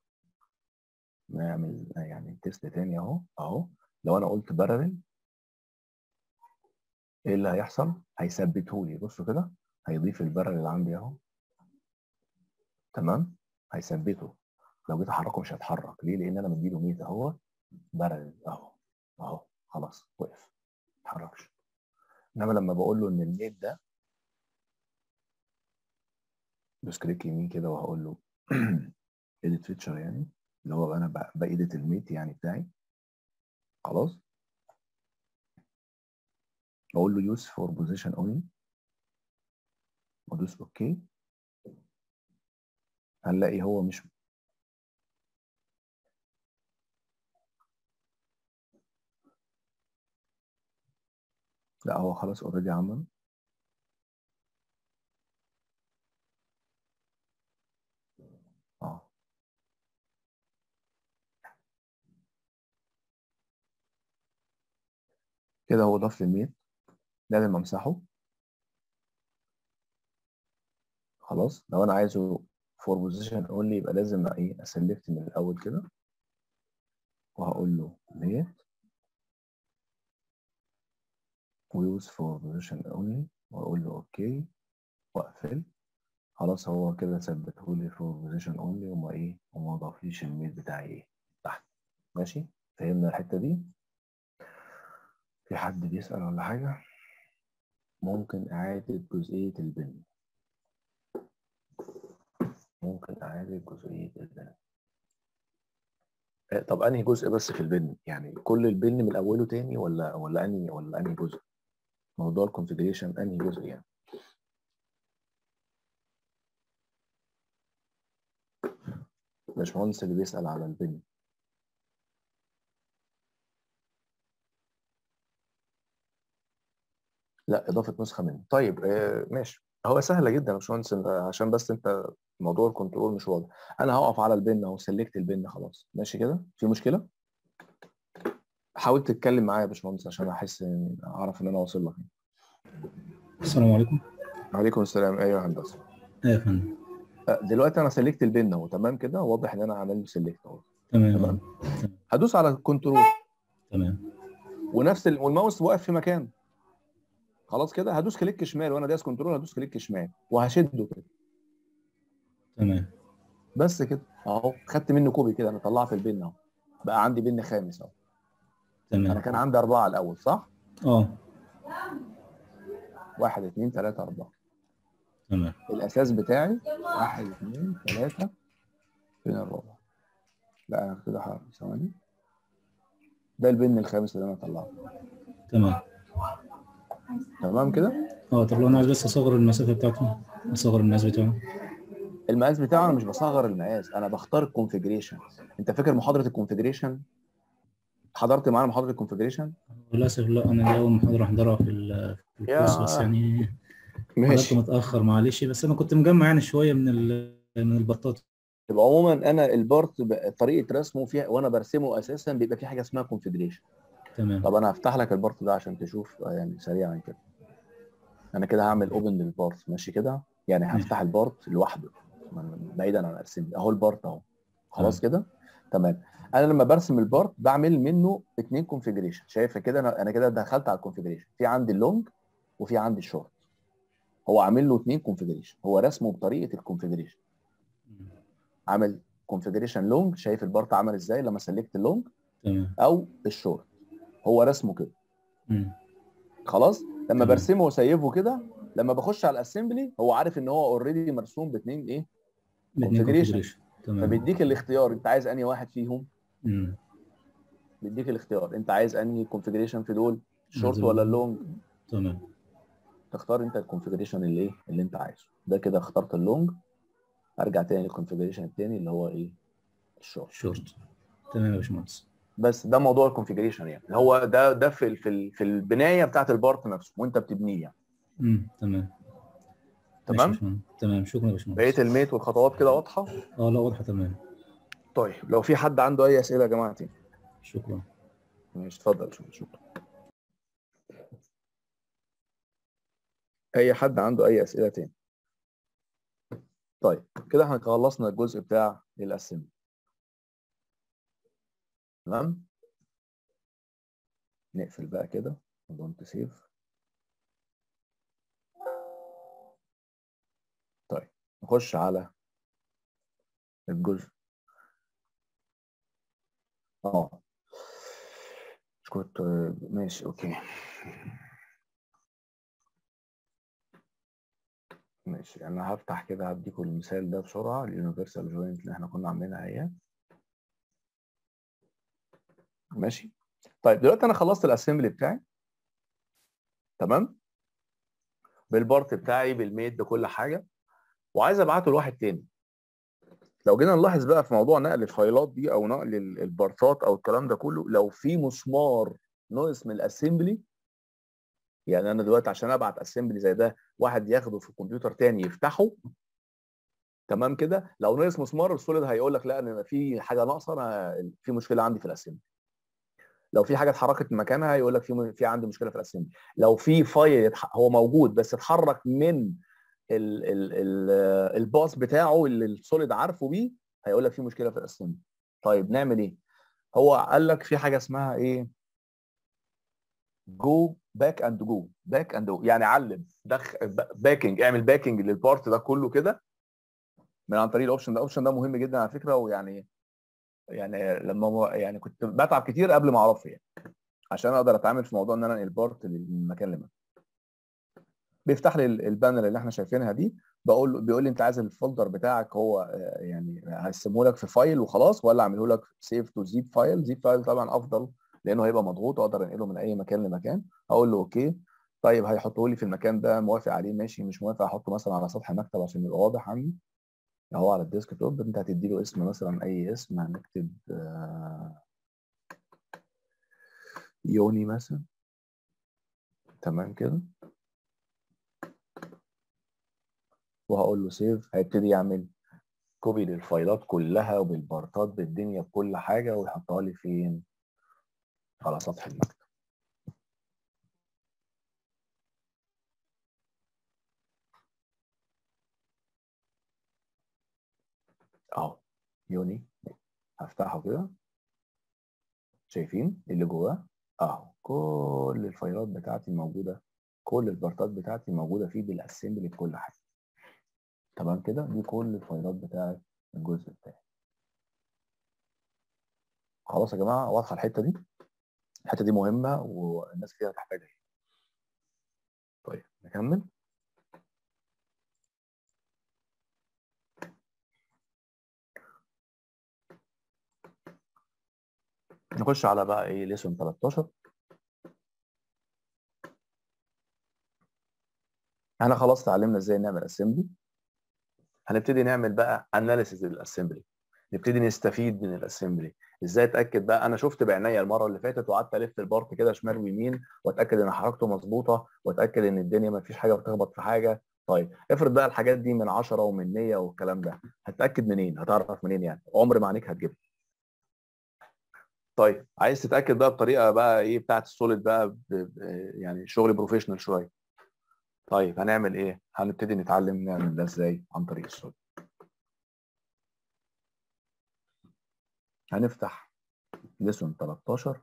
نعمل يعني تيست تاني اهو اهو. لو انا قلت بارل ايه اللي هيحصل؟ هيثبته لي، بصوا كده هيضيف البارل اللي عندي اهو. تمام، هيثبته. لو جيت احركه مش هيتحرك، ليه؟ لان انا مديله 100 اهو بارل اهو اهو، خلاص وقف ما اتحركش. انما لما بقول له ان الميت ده، دوس كليك يمين كده وهقول له edit feature يعني، اللي هو انا بايديت الميت يعني بتاعي. خلاص، اقول له يوز فور بوزيشن اونلي وادوس اوكي. هنلاقي هو مش، لا هو خلاص اوريدي عمل. اه كده هو ضاف للميت، لازم امسحه. خلاص، لو انا عايزه فور بوزيشن اونلي يبقى لازم ايه اسلكت من الاول كده، وهقول له ميت ويوز فور بوزيشن اونلي، واقول له اوكي واقفل. خلاص هو كده ثبته لي فور بوزيشن اونلي، وما ضافليش الميل بتاعي ايه تحت. ماشي، فهمنا الحته دي. في حد بيسأل ولا حاجه؟ ممكن اعاده جزئيه البن، ممكن اعاده جزئيه البن. طب انهي جزء بس في البن؟ يعني كل البن من اوله تاني، ولا انهي جزء؟ موضوع الكونفيجريشن انهي جزء يعني؟ باشمهندس اللي بيسأل على البن. لا اضافه نسخه منه. طيب ماشي، هو سهله جدا يا باشمهندس، عشان بس انت موضوع الكنترول مش واضح. انا هقف على البن اهو، سلكت البن خلاص، ماشي كده. في مشكله؟ حاول تتكلم معايا يا باشمهندس عشان احس اعرف ان انا واصل لك. السلام عليكم. وعليكم السلام. ايوه يا هندسه. ايه يا فندم. دلوقتي انا سلكت البن اهو، تمام كده، واضح ان انا عامل له سلكت اهو. تمام تمام. هدوس على الكنترول تمام والماوس واقف في مكانه. خلاص كده هدوس كليك شمال، وانا دايس كنترول هدوس كليك شمال وهشده كده. تمام بس كده اهو، خدت منه كوبي كده، انا طلعت البن اهو، بقى عندي بن خامس اهو. انا تمام. كان عندي 4 الاول صح؟ اه 1 2 3 4. تمام الاساس بتاعي 1 2 3. فين الرابع؟ لا انا كده ثواني. ده البن الخامس اللي انا طلعته. تمام. تمام كده. اه طب لو انا عايز بس اصغر المسافه بتاعته، اصغر المقاس بتاعه. المقاس بتاعه انا مش بصغر المقاس، انا بختار الكونفيجريشن. انت فاكر محاضره الكونفيجريشن؟ حضرت معانا محاضره الكونفيجريشن؟ للاسف لا، انا دي اول محاضره احضرها في الكورس، بس يا يعني حضرت ماشي. متاخر معلش، بس انا كنت مجمع يعني شويه من البطاطا. يبقى عموما انا البارت طريقه رسمه فيها وانا برسمه اساسا بيبقى في حاجه اسمها كونفيجريشن. تمام طب انا هفتح لك البارت ده عشان تشوف يعني سريعا كده. انا كده هعمل اوبن للبارت، ماشي كده، يعني ماشي. هفتح البارت لوحده بعيدا عن ارسم اهو البارت اهو. خلاص تمام كده. تمام. انا لما برسم البارت بعمل منه 2 كونفيجريشن. شايف كده؟ انا كده دخلت على الكونفيجريشن، في عندي اللونج وفي عندي الشورت. هو عامل له 2 كونفيجريشن، هو رسمه بطريقه الكونفيجريشن. عامل كونفيجريشن لونج، شايف البارت عمل ازاي لما سلكت اللونج تمام. او الشورت؟ هو رسمه كده. مم. خلاص، لما تمام. برسمه وسيفه كده، لما بخش على الاسمبلي هو عارف ان هو اوريدي مرسوم باثنين ايه الاثنين كونفيجريشن. كونفجريشن. تمام. فبيديك الاختيار انت عايز انهي واحد فيهم. مم. بيديك الاختيار انت عايز انهي كونفيجريشن في دول، الشورت ولا عايزه. اللونج. تمام. تختار انت الكونفيجريشن اللي ايه اللي انت عايزه. ده كده اخترت اللونج. ارجع تاني للكونفيجريشن التاني اللي هو ايه الشورت. شورت. تمام يا باشمهندس. بس ده موضوع الكونفيجريشن، يعني هو ده في البنايه بتاعت البارت نفسه وانت بتبنيه يعني. تمام. ماشي يا تمام. باشمهندس، تمام، شكرا يا بقيه باشمهندس. الميت والخطوات كده واضحه. اه لا، واضحه تمام. طيب لو في حد عنده اي اسئله يا جماعه تاني. شكرا. ماشي اتفضل. شكرا. اي حد عنده اي اسئله تاني؟ طيب كده احنا خلصنا الجزء بتاع الاسم. تمام. نقفل بقى كده دونت سيف. طيب نخش على الجزء. اه مش كنت ماشي اوكي. ماشي انا هفتح كده هديكم المثال ده بسرعه، اليونيفرسال جوينت اللي احنا كنا عاملينها اهي. ماشي. طيب دلوقتي انا خلصت الاسمبلي بتاعي، تمام، بالبارت بتاعي بالميت بكل حاجه، وعايز ابعته لواحد تاني. لو جينا نلاحظ بقى في موضوع نقل الفايلات دي او نقل البارتات او الكلام ده كله، لو في مسمار ناقص من الاسمبلي، يعني انا دلوقتي عشان ابعت اسمبلي زي ده واحد ياخده في الكمبيوتر تاني يفتحه، تمام كده، لو ناقص مسمار السوليد هيقول لك لا انا في حاجه ناقصه، انا في مشكله عندي في الاسمبلي. لو في حاجه اتحركت من مكانها يقول لك في عندي مشكله في الاسمبلي. لو في فايل هو موجود بس اتحرك من الباص بتاعه اللي السوليد عارفه بيه، هيقول لك في مشكله في الاسمبلي. طيب نعمل ايه؟ هو قال لك في حاجه اسمها ايه؟ جو باك اند جو، باك اند جو يعني علم باكينج، اعمل باكينج للبارت ده كله كده من عن طريق الاوبشن ده. الاوبشن ده مهم جدا على فكره، ويعني لما يعني كنت بتعب كتير قبل ما اعرفه يعني، عشان اقدر اتعامل في موضوع ان انا انقل بارت من مكان لمكان. بيفتح لي البانل اللي احنا شايفينها دي، بيقول لي انت عايز الفولدر بتاعك هو يعني هقسمه لك في فايل وخلاص، ولا اعمله لك سيف تو زيب فايل. زيب فايل طبعا افضل لانه هيبقى مضغوط واقدر انقله من اي مكان لمكان. اقول له اوكي. طيب هيحطه لي في المكان ده، موافق عليه ماشي، مش موافق احطه مثلا على سطح المكتب عشان يبقى واضح عندي اهو على الديسك توب. انت هتدي له اسم مثلا، اي اسم، هنكتب يوني مثلا، تمام كده، وهقول له سيف. هيبتدي يعمل كوبي للفايلات كلها وبالبارتات بالدنيا بكل حاجه ويحطها لي فين؟ على سطح المكتب. اهو يوني، هفتحه كده، شايفين اللي جواه اهو؟ كل الفايلات بتاعتي موجوده، كل البارتات بتاعتي موجوده فيه بالاسمبلي بكل حاجه، تمام كده. دي كل الفايلات بتاعت الجزء بتاعي. خلاص يا جماعه، واضحه الحته دي؟ الحته دي مهمه والناس كتير هتحتاجها. طيب نكمل. نخش على بقى ايه ليسون 13. احنا خلاص اتعلمنا ازاي نعمل اسمبلي، هنبتدي نعمل بقى اناليسيز للاسمبلي، نبتدي نستفيد من الاسمبلي. ازاي اتاكد بقى؟ انا شفت بعينيا المره اللي فاتت وقعدت الف البارت كده شمال ويمين واتاكد ان حركته مظبوطه واتاكد ان الدنيا ما فيش حاجه بتخبط في حاجه. طيب افرض بقى الحاجات دي من 10 ومن 100 والكلام ده، هتاكد منين؟ هتعرف منين يعني؟ عمر ما عينيك هتجيبها. طيب عايز تتاكد بقى بطريقه بقى ايه بتاعت السوليد بقى يعني شغل بروفيشنال شويه. طيب هنعمل ايه؟ هنبتدي نتعلم نعمل ده ازاي عن طريق السوليد. هنفتح ليسون 13،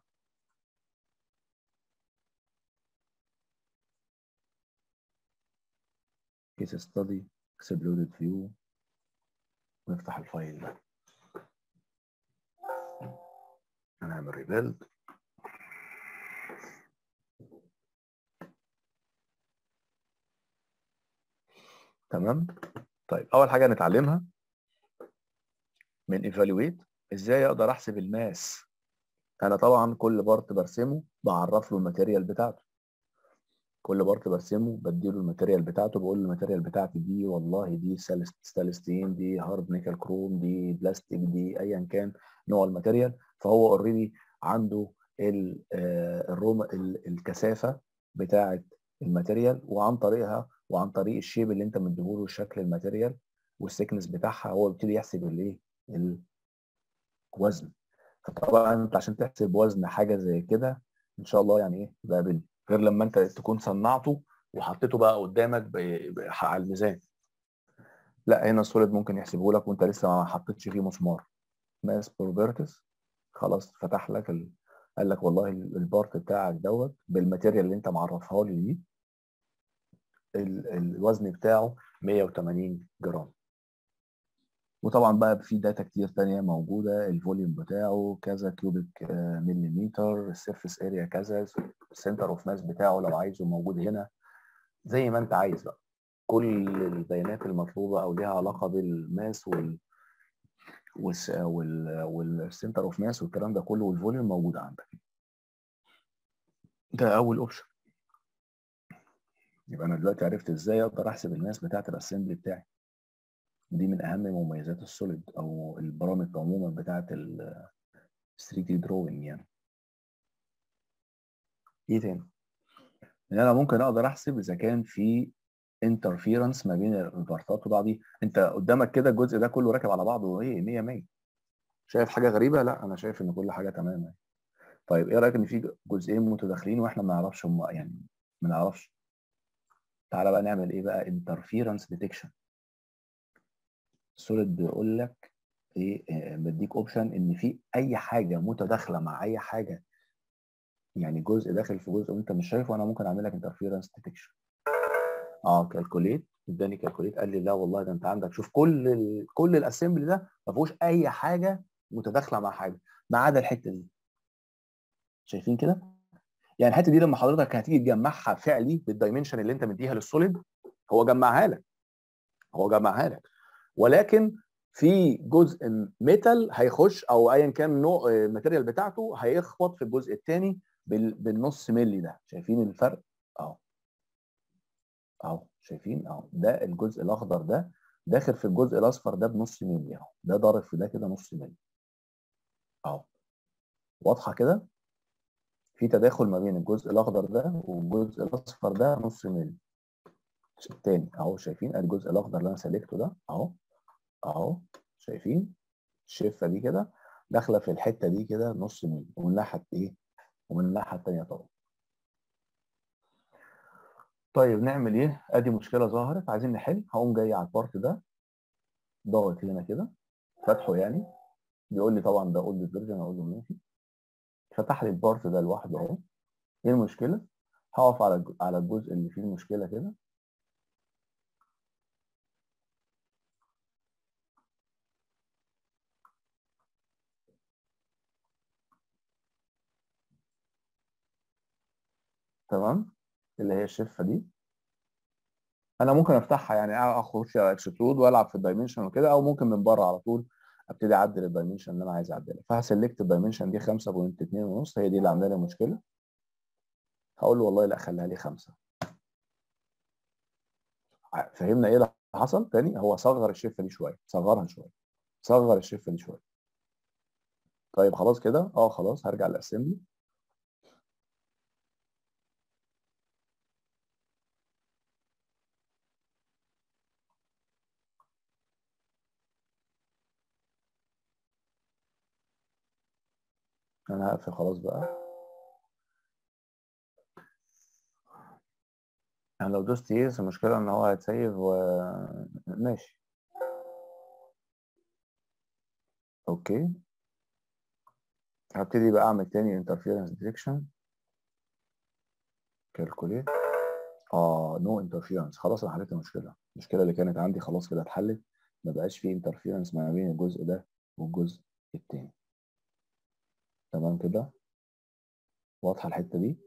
كيس ستادي، اكسبلودد فيو، ونفتح الفايل ده. هنعمل ريبيلد. تمام. طيب اول حاجه نتعلمها من ايفالويت، ازاي اقدر احسب الماس. انا طبعا كل بارت برسمه بعرف له الماتيريال بتاعته، كل بارت برسمه بديله الماتيريال بتاعته، بقول له الماتيريال بتاعتي دي والله دي ستالستين، دي هارد نيكل كروم، دي بلاستيك، دي ايا كان نوع الماتيريال. فهو اوريدي عنده الروم الكثافه بتاعه الماتيريال، وعن طريقها وعن طريق الشيب اللي انت مديهوله شكل الماتيريال والسيكنس بتاعها، هو بيبتدي يحسب الايه؟ الوزن. فطبعا انت عشان تحسب وزن حاجه زي كده ان شاء الله يعني ايه بقابل، غير لما انت تكون صنعته وحطيته بقى قدامك على الميزان. لا هنا السوليد ممكن يحسبه لك وانت لسه ما حطيتش فيه مسمار. ماس بروبرتس، خلاص فتح لك قال لك والله البارت بتاعك دوت بالماتيريال اللي انت معرفها لي دي الوزن بتاعه 180 جرام. وطبعا بقى في داتا كتير تانية موجودة، الفوليوم بتاعه كذا كيوبيك مليمتر، السيرفيس اريا كذا، السنتر اوف ماس بتاعه لو عايزه موجود هنا، زي ما انت عايز بقى. كل البيانات المطلوبة او ليها علاقة بالماس والسنتر اوف ماس والكلام ده كله والفوليوم موجود عندك. ده اول اوبشن. يبقى انا دلوقتي عرفت ازاي اقدر احسب الماس بتاعه الاسمبلي بتاعي. دي من اهم مميزات السوليد او البرامج عموما بتاعه ال 3 دي دروينج يعني. ايه تاني؟ ان انا ممكن اقدر احسب اذا كان في انترفيرنس ما بين البارتات وبعضيها. انت قدامك كده الجزء ده كله راكب على بعضه وايه 100 100. شايف حاجه غريبه؟ لا، انا شايف ان كل حاجه تمام يعني. طيب ايه رايك ان في جزئين متداخلين واحنا ما نعرفش هم يعني، ما نعرفش. تعالى بقى نعمل ايه بقى؟ انترفيرنس ديتكشن. السوليد بيقول لك ايه، بديك اوبشن ان في اي حاجه متداخله مع اي حاجه، يعني جزء داخل في جزء وانت مش شايفه، انا ممكن اعمل لك انترفيرنس ديتكشن. كالكوليت، اداني كالكوليت قال لي لا والله ده انت عندك، شوف كل الاسمبلي ده ما فيهوش اي حاجه متداخله مع حاجه ما عدا الحته دي. شايفين كده؟ يعني الحته دي لما حضرتك هتيجي تجمعها فعلي بالدايمنشن اللي انت مديها للسوليد، هو جمعها لك، ولكن في جزء ميتال هيخش او ايا كان نوع الماتيريال بتاعته هيخبط في الجزء الثاني بالنص ملي ده. شايفين الفرق؟ اهو شايفين اهو، ده الجزء الاخضر ده داخل في الجزء الاصفر ده بنص ملي اهو، ده ضارب في ده كده نص ملي اهو. واضحه كده؟ في تداخل ما بين الجزء الاخضر ده والجزء الاصفر ده نص ملي. تاني اهو، شايفين الجزء الاخضر اللي انا سلكته ده اهو شايفين الشفه دي كده داخله في الحته دي كده نص ملي، ومن ناحيه ايه؟ ومن الناحيه الثانيه طبعا. طيب نعمل ايه؟ ادي مشكله ظهرت عايزين نحل. هقوم جاي على البارت ده ضاغط هنا كده فاتحه يعني، بيقول لي طبعا ده اولد فيرجن، اقول له ماشي. فتح لي البارت ده لوحده اهو. ايه المشكله؟ هقف على الجزء اللي فيه المشكله كده. تمام، اللي هي الشفه دي. انا ممكن افتحها يعني اخش اكسترود والعب في الدايمنشن وكده، او ممكن من بره على طول ابتدي اعدل الدايمنشن اللي انا عايز اعدلها. فهسلكت الدايمنشن دي 5.2 ونص، هي دي اللي عامله لي مشكله. هقول له والله لا خليها لي 5. فهمنا ايه اللي حصل تاني؟ هو صغر الشفه دي شويه، صغر الشفه دي شويه. طيب خلاص كده، خلاص هرجع للاسمبلي. انا هقفل خلاص بقى. يعني لو دوست يس المشكله ان هو هيتسيف ماشي. اوكي، هبتدي بقى اعمل تاني انترفيرنس ديتكشن. كالكوليت. نو انترفيرنس. خلاص انا حليت المشكله اللي كانت عندي خلاص كده اتحلت. ما بقاش فيه انترفيرنس ما بين الجزء ده والجزء التاني. تمام كده؟ واضحه الحته دي؟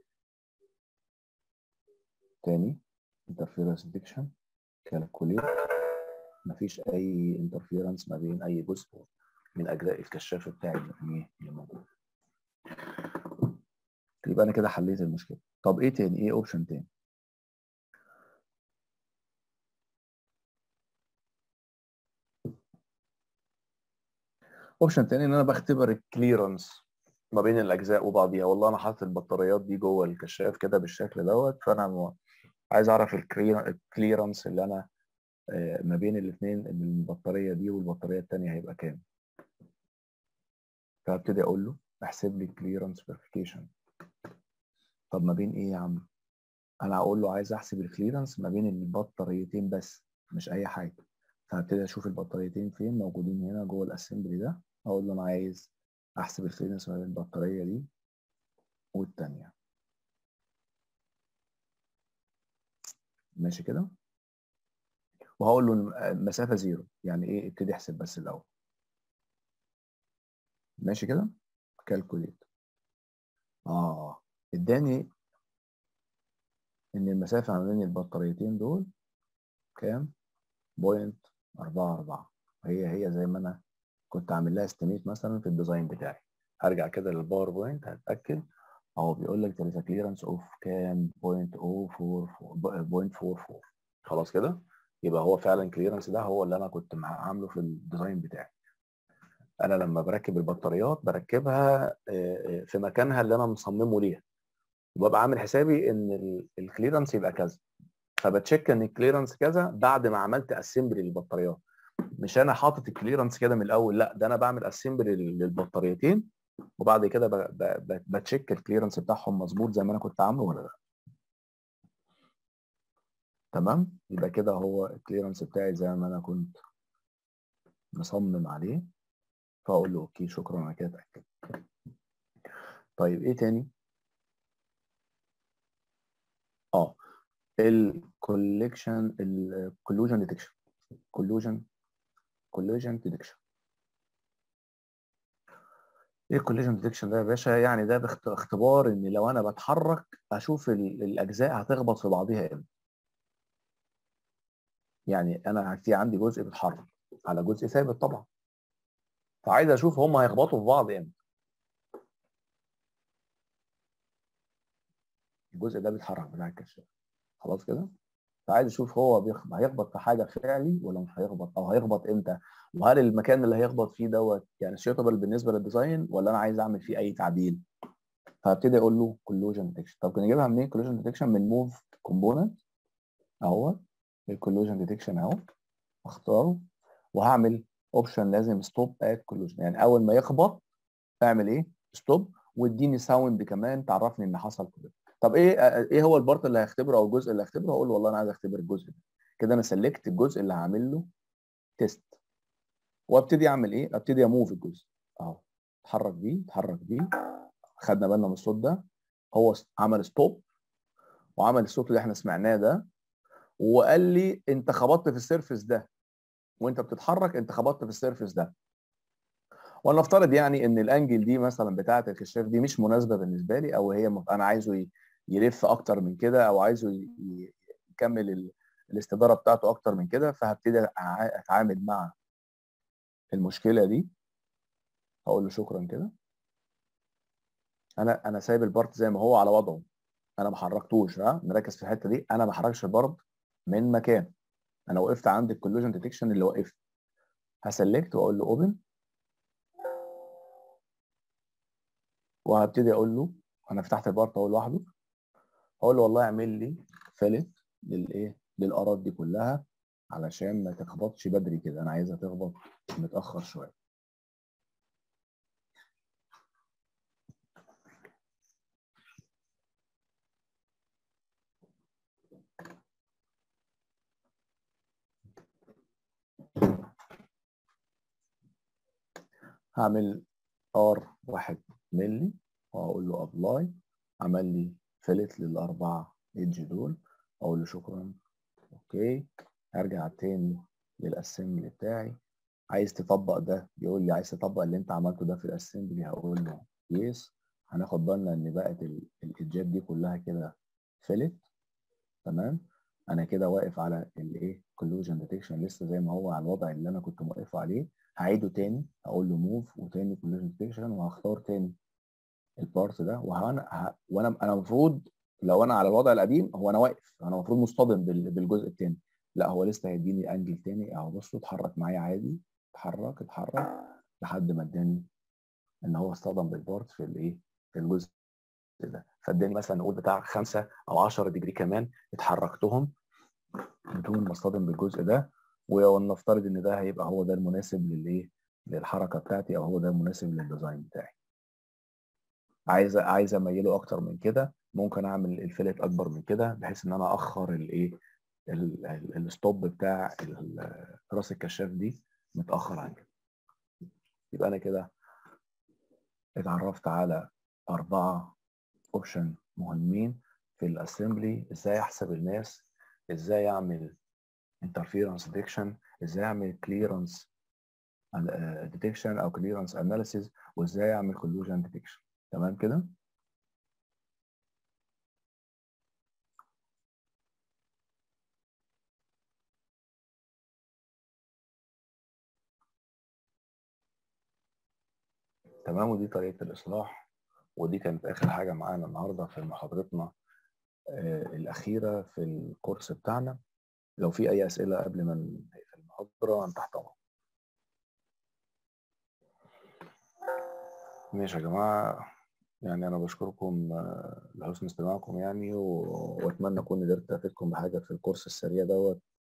تاني انترفيرنس ديتكشن كالكوليت. مفيش اي انترفيرنس ما بين اي جزء من اجزاء الكشاف بتاعي اللي موجود. يبقى انا كده حليت المشكله. طب ايه تاني؟ ايه اوبشن تاني؟ اوبشن تاني ان انا بختبر الكليرنس ما بين الاجزاء وبعضيها. والله انا حاطط البطاريات دي جوه الكشاف كده بالشكل دوت، فانا عايز اعرف الكليرنس اللي انا ما بين الاثنين، البطاريه دي والبطاريه الثانيه هيبقى كام. فابتدي اقول له احسب لي الكليرنس فيريفيكيشن. طب ما بين ايه يا عم؟ انا هقول له عايز احسب الكليرنس ما بين البطاريتين بس، مش اي حاجه. فهبتدي اشوف البطاريتين فين موجودين هنا جوه الاسمبلي ده. اقول له انا عايز احسب الكليرنس ما بين البطاريه دي والثانيه. ماشي كده؟ وهقول له المسافه زيرو، يعني ايه؟ ابتدي احسب بس الاول. ماشي كده؟ كالكوليت. اداني ان المسافه ما بين البطاريتين دول كام؟ 0.44. هي زي ما انا كنت عامل لها استيميت مثلا في الديزاين بتاعي. هرجع كده للباوربوينت هتاكد اهو بيقول لك there is a clearance of كام 0.44. خلاص كده يبقى هو فعلا كليرنس ده هو اللي انا كنت عامله في الديزاين بتاعي. انا لما بركب البطاريات بركبها في مكانها اللي انا مصممه ليها، وببقى عامل حسابي ان الكليرنس يبقى كذا، فبتشيك ان الكليرنس كذا بعد ما عملت اسمبلي للبطاريات. مش انا حاطط الكليرنس كده من الاول، لا ده انا بعمل اسمبلي للبطاريتين وبعد كده بتشيك الكليرنس بتاعهم مظبوط زي ما انا كنت عامله ولا لا. تمام، يبقى كده هو الكليرنس بتاعي زي ما انا كنت مصمم عليه، فاقول له اوكي شكرا انا كده اتاكد. طيب ايه تاني؟ اه الكوليكشن الكولوجن ديتكشن. كولوجن ديتكشن. ايه الكوليجن ديتكشن ده يا باشا؟ يعني ده اختبار ان لو انا بتحرك اشوف الاجزاء هتخبط في بعضيها امتى. يعني انا في عندي جزء بيتحرك على جزء ثابت طبعا، فعايز اشوف هم هيخبطوا في بعض امتى. الجزء ده بيتحرك بتاع الكشاف، خلاص كده، فعايز اشوف هو هيخبط في حاجه فعلي ولا مش هيخبط، او هيخبط امتى، وهل المكان اللي هيخبط فيه دوت يعني سيوتابل بالنسبه للديزاين ولا انا عايز اعمل فيه اي تعديل. فابتدي اقول له كولوجن ديتكشن. طب نجيبها منين كولوجن ديتكشن؟ من موف كومبوننت اهو، الكولوجن ديتكشن اهو، اختاره وهعمل اوبشن لازم ستوب ات كولوجن، يعني اول ما يخبط اعمل ايه؟ ستوب، واديني ساوند كمان تعرفني ان حصل كده. طب ايه هو البارت اللي هختبره او الجزء اللي هختبره؟ هقول له والله انا عايز اختبر الجزء ده. كده انا سلكت الجزء اللي هعمل له تيست، وابتدي اعمل ايه؟ ابتدي اموف الجزء اهو، اتحرك بيه اتحرك بيه. خدنا بالنا من الصوت ده، هو عمل ستوب وعمل الصوت اللي احنا سمعناه ده، وقال لي انت خبطت في السيرفس ده، وانت بتتحرك انت خبطت في السيرفس ده. ولنفترض يعني ان الانجل دي مثلا بتاعه الكشاف دي مش مناسبه بالنسبه لي، او هي انا عايزه يلف اكتر من كده، او عايزه يكمل الاستداره بتاعته اكتر من كده، فهبتدي اتعامل مع المشكله دي. هقول له شكرا كده، انا سايب البارت زي ما هو على وضعه، انا ما حركتوش. ها نركز في الحته دي، انا ما حركش البارت من مكان، انا وقفت عند الكولوجن ديتكشن اللي وقفت. هسلكت واقول له اوبن، وهبتدي اقول له انا فتحت البارت اهو لوحده، هقول له والله اعمل لي فلت للايه للارات دي كلها علشان ما تخبطش بدري كده، انا عايزها تخبط متاخر شويه. هعمل ار 1 مللي وهقول له ابلاي، عمل لي فلت للاربعه ايدج دول، اقول له شكرا اوكي. هرجع تاني للاسمبلي بتاعي، عايز تطبق ده، بيقول لي عايز تطبق اللي انت عملته ده في الاسمبلي، هقول له يس. هناخد بالنا ان بقت الايدجات دي كلها كده فلت. تمام، انا كده واقف على الايه كولوجن ديتكشن لسه زي ما هو على الوضع اللي انا كنت موقفه عليه. هعيده تاني، اقول له موف وتاني كولوجن ديتكشن، وهختار تاني البارت ده، وانا المفروض لو انا على الوضع القديم هو انا واقف، انا المفروض مصطدم بالجزء التاني، لا هو لسه هيديني انجل تاني اهو. بصوا اتحرك معايا عادي، اتحرك لحد ما اداني ان هو اصطدم بالبارت في الايه في الجزء ده، فاداني مثلا نقول بتاع 5 او 10 ديجري كمان اتحركتهم بدون ما اصطدم بالجزء ده. ولنفترض ان ده هيبقى هو ده المناسب للايه للحركه بتاعتي، او هو ده المناسب للديزاين بتاعي. عايز اميله اكتر من كده، ممكن اعمل الفلت اكبر من كده بحيث ان انا اخر الايه الستوب بتاع راس الكشاف دي متاخر عن كده. يبقى انا كده اتعرفت على 4 اوبشن مهمين في الاسمبلي: ازاي احسب الماس، ازاي اعمل انترفيرنس ديتكشن، ازاي اعمل كليرنس ديتكشن او كليرنس اناليسيز، وازاي اعمل كولوجن ديتكشن. تمام كده. تمام. ودي طريقة الإصلاح، ودي كانت آخر حاجة معانا النهاردة في محاضرتنا الأخيرة في الكورس بتاعنا. لو في أي أسئلة قبل ما نقفل المحاضرة أنا تحت أمرك. ماشي يا جماعة، يعني أنا بشكركم لحسن استماعكم يعني، وأتمنى أكون قدرت أفيدكم بحاجة في الكورس السريع دوت